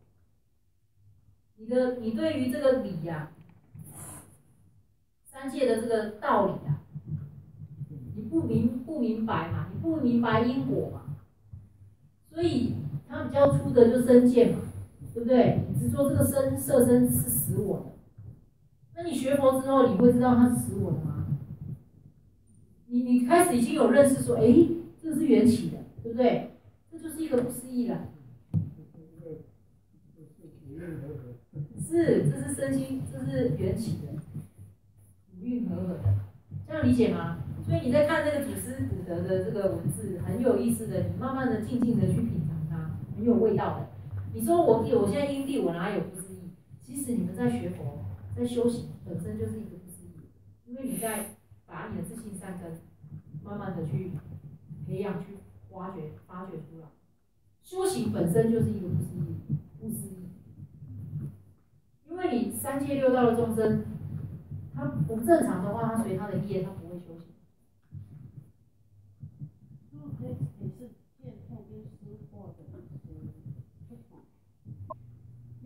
你的你对于这个理呀、啊，三界的这个道理啊，你不明不明白嘛，你不明白因果嘛，所以它比较粗的就身见嘛，对不对？你只说这个身色身是死我的，那你学佛之后，你会知道它是死我的吗？你你开始已经有认识说，哎，这个是缘起的，对不对？这就是一个不思议了。是，这是身心，这是缘起的，五蕴合合的，这样理解吗？所以你在看这个祖师古德的这个文字，很有意思的，你慢慢的、静静的去品尝它，很有味道的。你说我我现在因地，我哪有不思议？其实你们在学佛，在修行本身就是一个不思议，因为你在把你的自信善根慢慢的去培养、去挖掘、发掘出来。修行本身就是一个不思议，不思议。因为你三界六道的众生，他不正常的话，他随他的业，他不会修行。 如果可以，也是见惑跟思惑的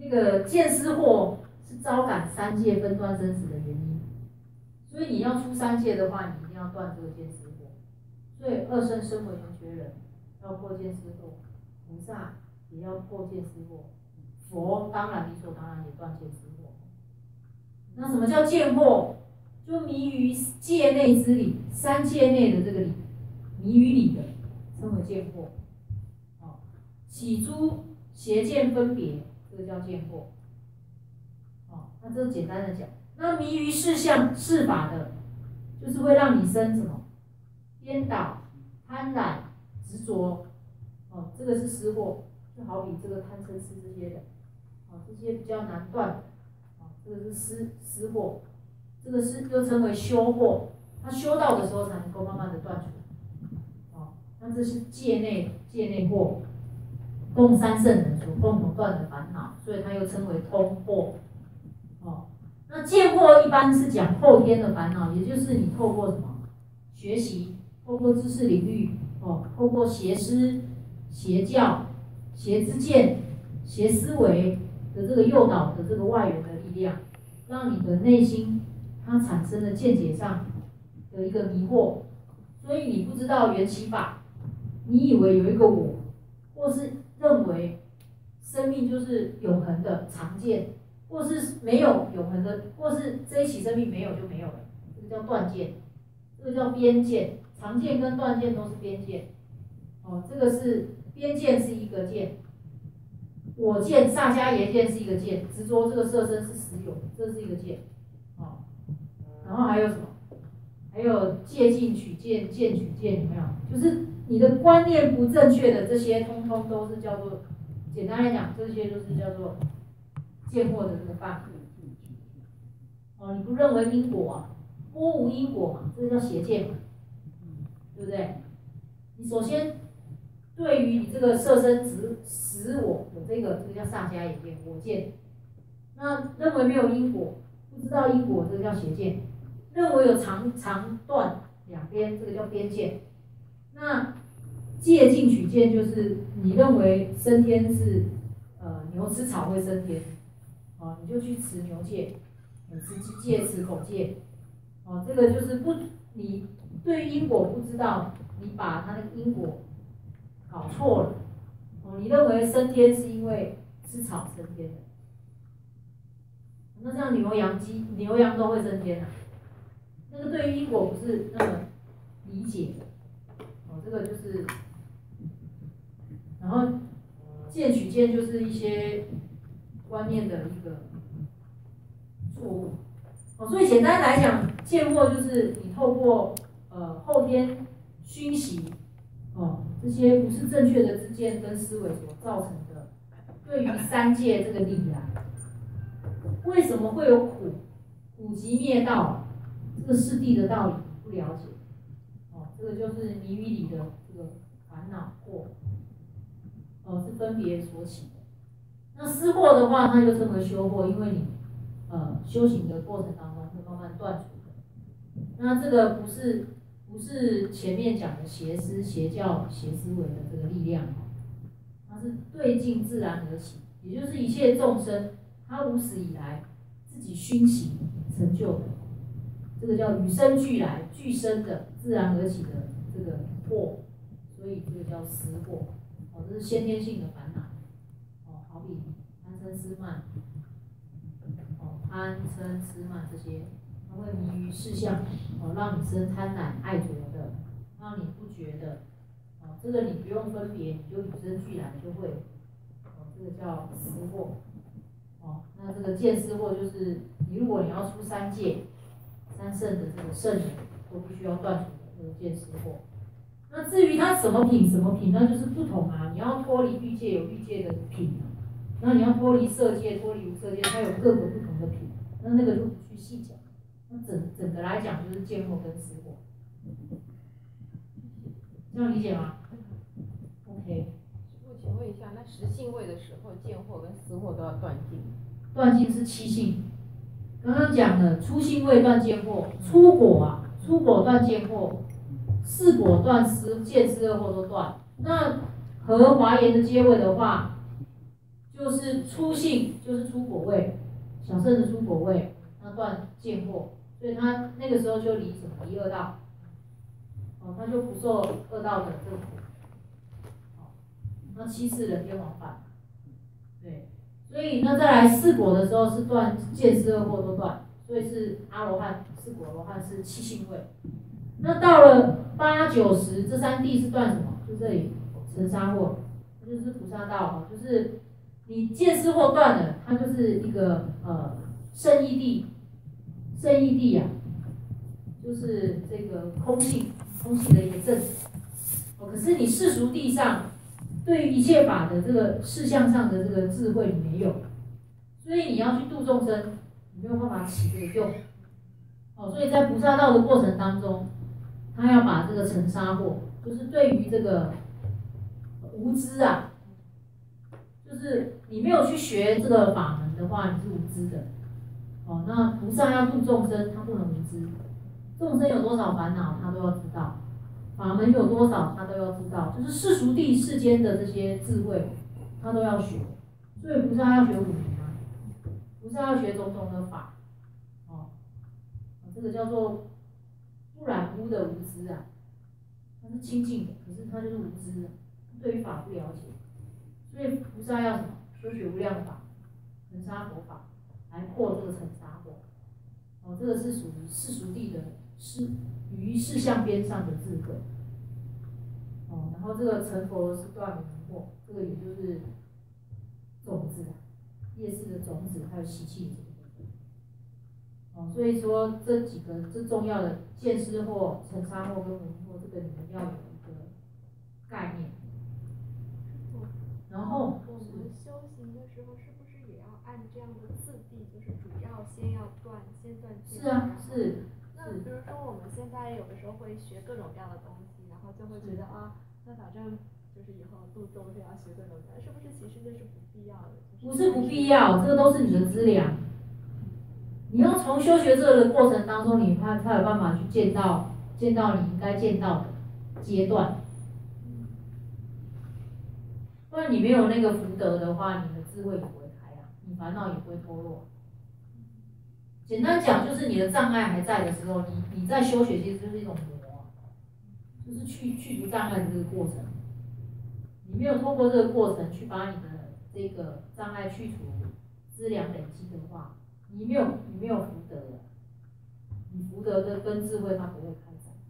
那个见思惑是招感三界分断生死的原因，所以你要出三界的话，你一定要断这个见思惑。所以二圣声闻缘觉人要破见思惑，菩萨也要破见思惑，佛当然理所当然也断见思惑。那什么叫见惑？就迷于界内之理，三界内的这个理，迷于理的，称为见惑。哦，起诸邪见分别，这个叫见惑。哦，那这简单的讲，那迷于事相事法的，就是会让你生什么颠倒、贪婪、执着。哦，这个是失惑，就好比这个贪嗔痴这些的，哦，这些比较难断的，哦，这个是失失惑。这个是又称为修惑，他修道的时候才能够慢慢的断除。哦，那这是界内界内惑，共三圣人所共同断的烦恼，所以它又称为通惑。哦，那见惑一般是讲后天的烦恼，也就是你透过什么学习，透过知识领域，哦，透过邪师、邪教、邪知见、邪思维的这个诱导的这个外缘的力量，让你的内心它产生了见解上的一个迷惑，所以你不知道缘起法，你以为有一个我，或是认为生命就是永恒的常见，或是没有永恒的，或是这一期生命没有就没有了，这个叫断见，这个叫边见，常见跟断见都是边见。哦，这个是边见是一个见，我见、萨迦耶见是一个见，执着这个色身是实有，这是一个见。哦。然后还有什么？还有借镜取见、见取见，有没有？就是你的观念不正确的这些，通通都是叫做，简单来讲，这些都是叫做见惑的这个范围。哦，你不认为因果啊，波无因果嘛，这叫邪见嘛，对不对？你首先对于你这个色身执使我有这个，这个叫萨迦耶见，我见。那认为没有因果，不知道因果，这个叫邪见。认为有长长短两边，这个叫边见。那借镜取见就是你认为升天是呃牛吃草会升天，哦，你就去持牛戒，持鸡戒、持狗戒，哦，这个就是不你对于因果不知道，你把它的因果搞错了，哦，你认为升天是因为吃草升天的，那这样牛羊鸡牛羊都会升天啊？那个对于因果不是那么理解的，哦，这个就是，然后见取见就是一些观念的一个错误，哦，所以简单来讲，见惑就是你透过呃后天熏习，哦，这些不是正确的知见跟思维所造成的，对于三界这个理啊，为什么会有苦？苦集灭道。这个世谛的道理不了解，哦，这个就是迷于理的这个烦恼惑，哦，是分别所起的。那思惑的话，它就称为修惑，因为你呃修行的过程当中会慢慢断除的。那这个不是不是前面讲的邪思、邪教、邪思维的这个力量，它是对境自然而起，也就是一切众生他无始以来自己熏习成就的。这个叫与生俱来、俱生的、自然而起的这个惑，所以这个叫思惑。哦，这是先天性的烦恼。哦，好比贪嗔痴慢，哦，贪嗔痴慢这些，它会迷于事相，哦，让你生贪婪、爱着的，让你不觉的。哦，这个你不用分别，你就与生俱来就会。哦，这个叫思惑。哦，那这个见思惑就是你如果你要出三界。三圣的这个圣人都必须要断除的这个见思惑。那至于他什么品什么品，那就是不同啊。你要脱离欲界有欲界的品啊，那你要脱离色界脱离无色界，它有各个不同的品，那那个就不去细讲。那整整个来讲就是见惑跟思惑，这样理解吗 ？OK。 师父，请问一下，那十性位的时候，见惑跟思惑都要断尽？ 断尽是七性。刚刚讲的初性位断见惑，初果啊，初果断见惑，四果断思见思二惑都断。那和华严的阶位的话， 就是初性，就是出果位，小圣的出果位，那断见惑，所以他那个时候就离什么离恶道，哦，他就不受恶道的这个苦。哦，那七世人天王犯，对，所以那再来四果的时候是断见思恶惑都断，所以是阿罗汉，四果罗汉是七性位。那到了八九十这三地是断什么？就这里尘沙惑，就是菩萨道哈，就是你见思惑断了，它就是一个呃圣义地，圣义地呀、啊，就是这个空性，空性的一个证。哦，可是你世俗地上对于一切法的这个事项上的这个智慧你没有，所以你要去度众生，你没有办法起这个用。哦，所以在菩萨道的过程当中，他要把这个尘沙惑，就是对于这个无知啊，就是你没有去学这个法门的话，你是无知的。哦，那菩萨要度众生，他不能无知。众生有多少烦恼，他都要知道；法门有多少，他都要知道。就是世俗地世间的这些智慧，他都要学。所以菩萨要学五明啊，菩萨要学种种的法。哦，这个叫做不染污的无知啊，他是清净的，可是他就是无知的，对于法不了解。所以菩萨要什么？修学无量法，尘沙佛法，来破这个尘沙惑。哦，这个是属于世俗地的事于事项边上的智慧。哦，然后这个成佛是断迷惑，这个也就是种子啊，业识的种子，还有习气这个部分。哦，所以说这几个最重要的见思惑、尘沙惑跟无惑，这个你们要有一个概念。然后我们修行的时候，是不是也要按这样的次第？就是主要先要断，先断见。 是啊，是。 那比如说我们现在有的时候会学各种各样的东西，然后就会觉得啊，那反正就是以后度众生要学各种各样，是不是其实那是不必要的？就是、 不是不必要，这个都是你的资粮。你要从修学这个的过程当中，你才才有办法去见到见到你应该见到的阶段。不然你没有那个福德的话，你的智慧也不会开啊，你烦恼也不会脱落。简单讲，就是你的障碍还在的时候，你你在修学其实就是一种磨，就是去去除障碍的这个过程。你没有透过这个过程去把你的这个障碍去除、资粮累积的话，你没有你没有福德了，你福德的跟智慧它不会开展。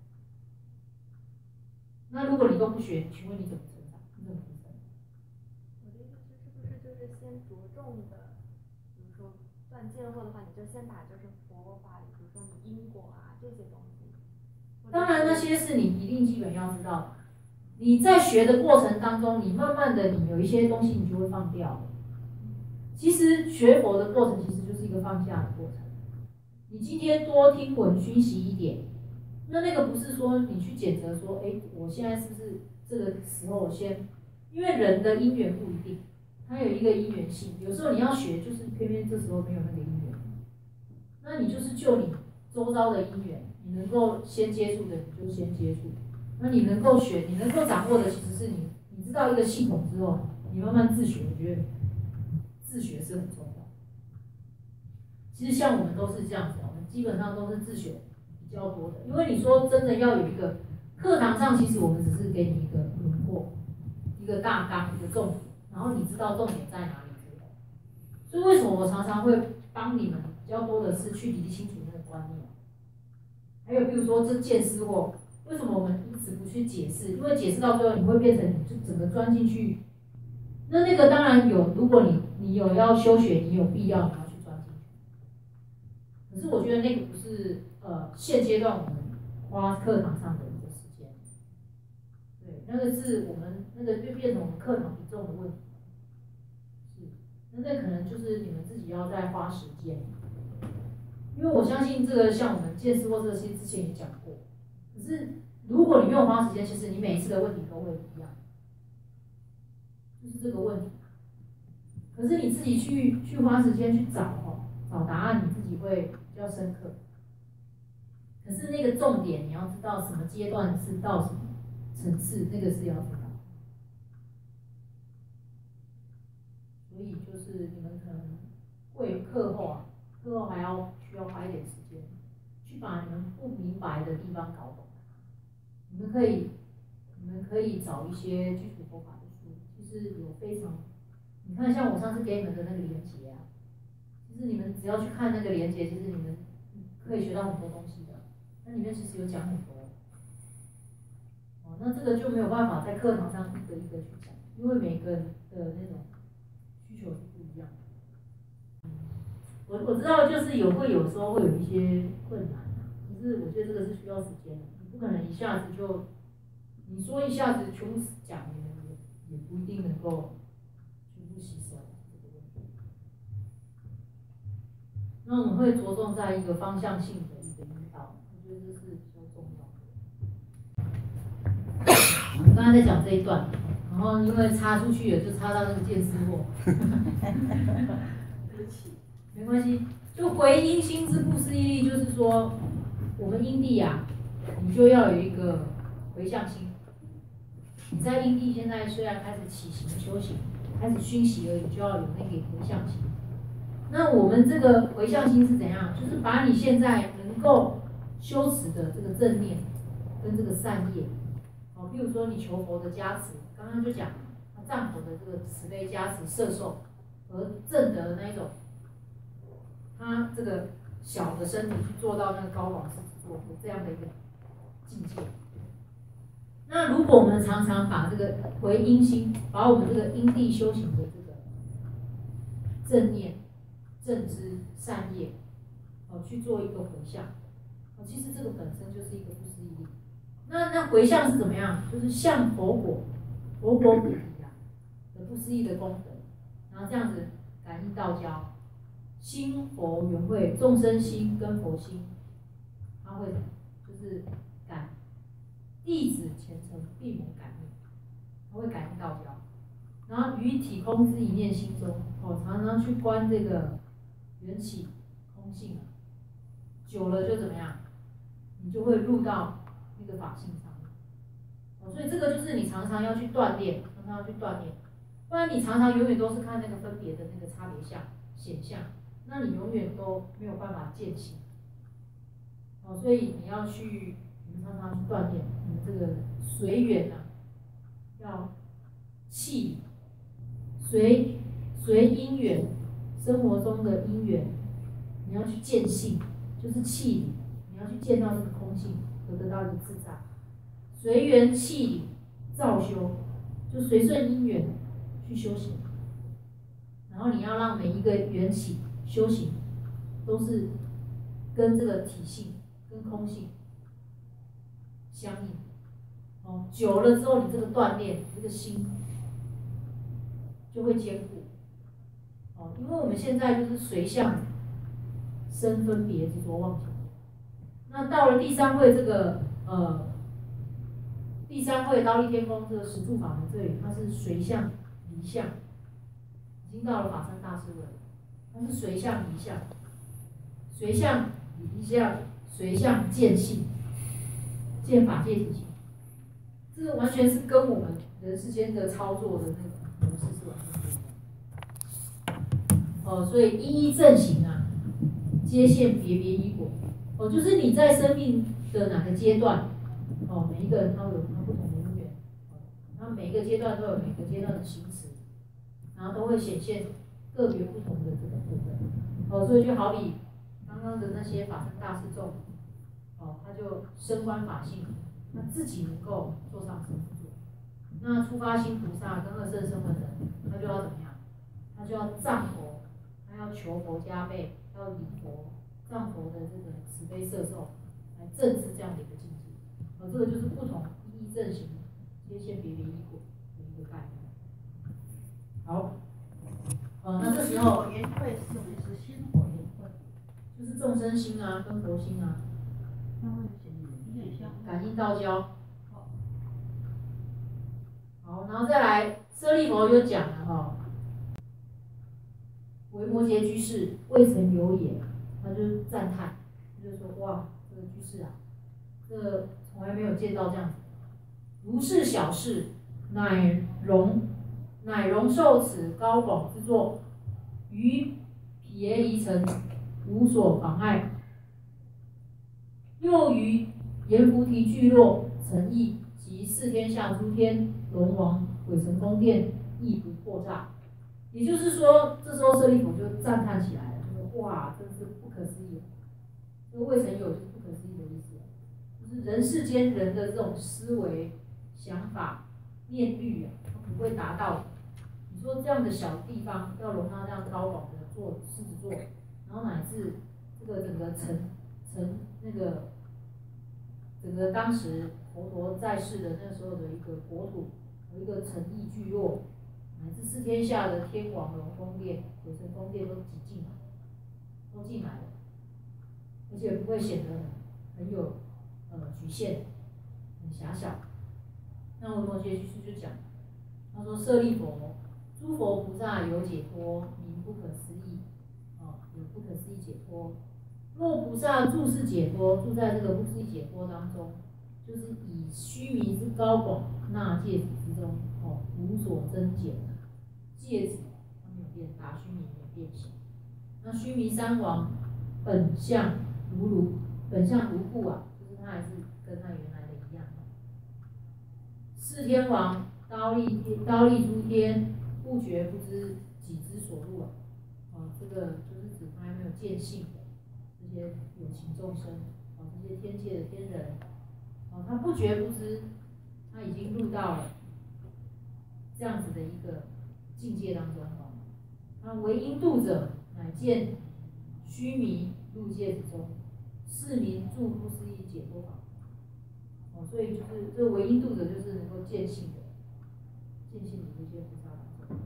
那如果你都不学，请问你怎么成长？你怎么提升？ 我的意思是，是不是就是先着重的，比如说断见惑的话，你就先把就是佛法，比如说你因果啊这些东西。 当然，那些是你一定基本要知道的。你在学的过程当中，你慢慢的，你有一些东西你就会放掉。其实学佛的过程其实就是一个放下的过程。你今天多听闻熏习一点，那那个不是说你去检责说，哎，我现在是不是这个时候我先，因为人的因缘不一定，它有一个因缘性，有时候你要学，就是偏偏这时候没有那个因缘，那你就是就你周遭的因缘，你能够先接触的你就先接触。那你能够学，你能够掌握的其实是你，你知道一个系统之后，你慢慢自学，我觉得自学是很重要。其实像我们都是这样子，我们基本上都是自学比较多的，因为你说真的要有一个课堂上，其实我们只是给你一个轮廓、一个大纲、一个重点，然后你知道重点在哪里之后。所以为什么我常常会帮你们比较多的是去理清楚那个观念，还有比如说这见思惑。为什么我们一直不去解释？因为解释到最后，你会变成你就整个钻进去。那那个当然有，如果你你有要修学，你有必要你要去钻进去。可是我觉得那个不是呃现阶段我们花课堂上的一个时间。对，那个是我们那个就变成我们课堂比重的问题。是，那那可能就是你们自己要再花时间。因为我相信这个像我们见识或这些之前也讲过。可是，如果你没有花时间，其实你每一次的问题都会一样，就是这个问题。可是你自己去去花时间去找哦，找答案，你自己会比较深刻。可是那个重点你要知道什么阶段是到什么层次，那个是要知道。所所以就是你们可能会课后啊，课后还要需要花一点时间，去把你们不明白的地方搞懂。你们可以，你们可以找一些基础佛法的书，其实有非常，你看像我上次给你们的那个连结啊，其实你们只要去看那个连结，其实你们可以学到很多东西的。那里面其实有讲很多，哦，那这个就没有办法在课堂上一个一个去讲，因为每个人的那种需求是不一样的。嗯，我我知道就是有会有时候会有一些困难啊，可是我觉得这个是需要时间的，你不可能一下子就，你说一下子全部讲，你们也也不一定能够全部吸收这个问题。那我们会着重在一个方向性的一个引导，我觉得这是比较重要的。我们刚才在讲这一段，然后因为插出去了，就插到那个见思惑。对不起，没关系。就回因心之不思议力，就是说，我们因地呀、啊，你就要有一个回向心。你在因地现在虽然开始起行修行，开始熏习而已，就要有那个回向心。那我们这个回向心是怎样？就是把你现在能够修持的这个正念跟这个善业，哦，譬如说你求佛的加持，刚刚就讲，藏佛的这个慈悲加持摄受，和正德的那一种，他这个小的身体去做到那个高广师做的这样的一个境界。那如果我们常常把这个回因心，把我们这个因地修行的这个正念、正知、善业，哦，去做一个回向，哦，其实这个本身就是一个不思议力。那那回向是怎么样？就是向佛果、佛果比提啊的不思议的功德，然后这样子感应道交，心佛缘会，众生心跟佛心，他会就是感弟子虔诚必蒙感应，他会感应道交。然后于体空之一念心中，哦，常常去观这个缘起空性啊，久了就怎么样？你就会入到那个法性上面。哦，所以这个就是你常常要去锻炼，常常要去锻炼，不然你常常永远都是看那个分别的那个差别相显象，那你永远都没有办法见性。哦，所以你要去，你们常常去锻炼，你们这个随缘啊，要气。随随因缘，生活中的因缘，你要去见性，就是气理，你要去见到这个空性，而得到一个自在。随缘气理造修，就随顺因缘去修行。然后你要让每一个缘起修行，都是跟这个体性、跟空性相应。哦，久了之后，你这个锻炼，这个心。就会坚固，哦，因为我们现在就是随向生分别执着妄想，那到了第三会这个呃，第三会忉利天宫这个十住法门这里，它是随向离相，已经到了法身大智慧，它是随向离相，随向离相，随向见性，见法界体性，这个完全是跟我们人世间的操作的那个。模式是完全不一样。哦，所以一一正行啊，皆现别别因果。哦，就是你在生命的哪个阶段，哦，每一个人他有他不同的因缘，哦，然后每一个阶段都有每个阶段的行持，然后都会显现个别不同的这个部分。哦，所以就好比刚刚的那些法身大士众，哦，他就升观法性，他自己能够做上升之作。那初发心菩萨跟二圣声闻人，他就要怎么样？他就要藏佛，他要求佛加倍，要礼佛，藏佛的这个慈悲摄受，来证知这样的一个境界。呃，这个就是不同一一正行，皆现别别因果的一个概念。好，呃，那这时候缘会是不是心火缘会？ 就是众生心啊，跟佛心啊， 那会有点像感应道交。好，然后再来，舍利佛又讲了哈，维摩诘居士未曾有也，他就赞叹，他就说哇，这个居士啊，这从来没有见到这样子，如是小事，乃容乃容受此高广之作，于彼耶离城无所妨碍。又于阎浮提聚落城邑及四天下诸天龙王鬼神宫殿亦不破诈。也就是说，这时候舍利弗就赞叹起来了，就说：“哇，真是不可思议！这个未曾有就是不可思议的意思，就是人世间人的这种思维、想法、念虑啊，他不会达到。你说这样的小地方要容纳这样高广的座狮子座，然后乃至这个整个城城那个整个当时佛陀在世的那时候的一个国土，有一个城邑聚落。”乃至四天下的天王龙宫殿、鬼神宫殿都挤进来，都进来了，而且不会显得很很有呃局限、很狭小。那维摩诘居士就讲，他说：“舍利弗，诸佛菩萨有解脱，名不可思议，哦，有不可思议解脱。若菩萨住是解脱，住在这个不思议解脱当中，就是以须弥之高广纳芥子之中，哦，无所增减。”芥子它没有变大，须弥没有变小。那须弥三王本相如如，本相如故啊，就是它还是跟它原来的一样。四天王高丽高丽诸天，不觉不知己之所入啊。哦，这个就是指它还没有见性的这些有情众生，哦，这些天界的天人，哦，他不觉不知，他已经入到了这样子的一个境界当中哦。那唯因度者，乃见须弥入芥子中，是名住不思议解脱法。哦，所以就是这唯因度者，就是能够见性的，见性的这些菩萨当中。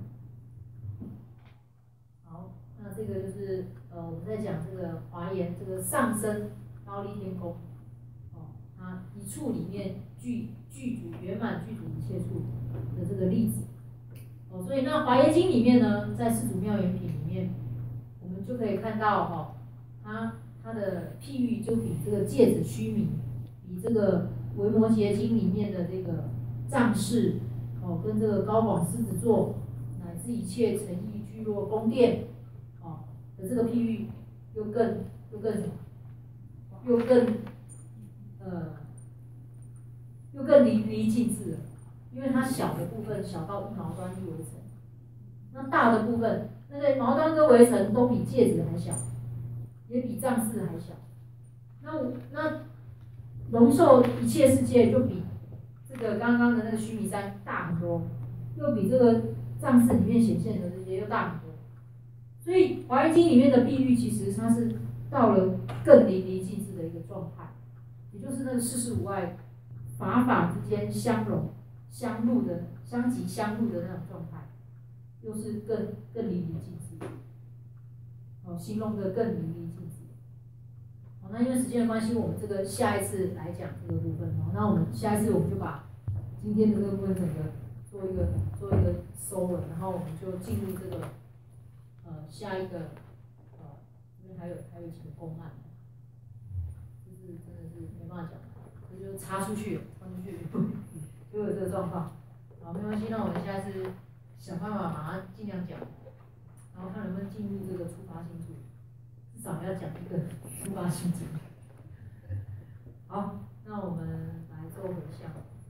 好，那这个就是呃我们在讲这个华严这个上升忉利天宫，哦，它一处里面具具足圆满具足一切处的这个例子。哦，所以那《华严经》里面呢，在《四祖妙严品》里面，我们就可以看到哈、哦，它它的譬喻就比这个芥子须弥，比这个《维摩诘经》里面的这个藏式，哦，跟这个高广狮子座，乃至一切城邑聚落宫殿，哦的这个譬喻，又更又更什么？又更呃，又更淋漓尽致了。因为它小的部分小到一毛端一微尘，那大的部分，那个毛端跟微尘都比芥子还小，也比藏式还小。那那容受一切世界就比这个刚刚的那个须弥山大很多，又比这个藏式里面显现的这些又大很多。所以《华严经》里面的譬喻，其实它是到了更淋漓尽致的一个状态，也就是那个世事无碍，法法之间相融。相入的、相即相入的那种状态，又是更更淋漓尽致，哦，形容的更淋漓尽致。好，那因为时间的关系，我们这个下一次来讲这个部分哦。那我们下一次我们就把今天的这个部分整个做一个做一个收尾，然后我们就进入这个呃下一个呃，因为还有还有几个公案，就是真的是没办法讲，这就插出去，插出去。就有这个状况，好，没关系，那我们下次想办法把它尽量讲，然后看能不能进入这个出发心组，至少要讲一个出发心组。好，那我们来做回向，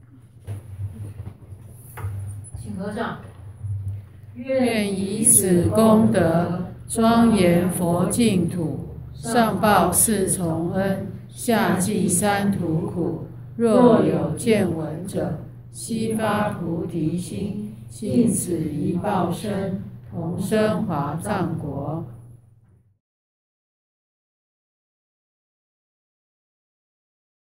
请合掌。 愿以此功德庄严佛净土，上报四重恩，下济三途苦。若有见闻者，悉发菩提心，尽此一报身，同生华藏国。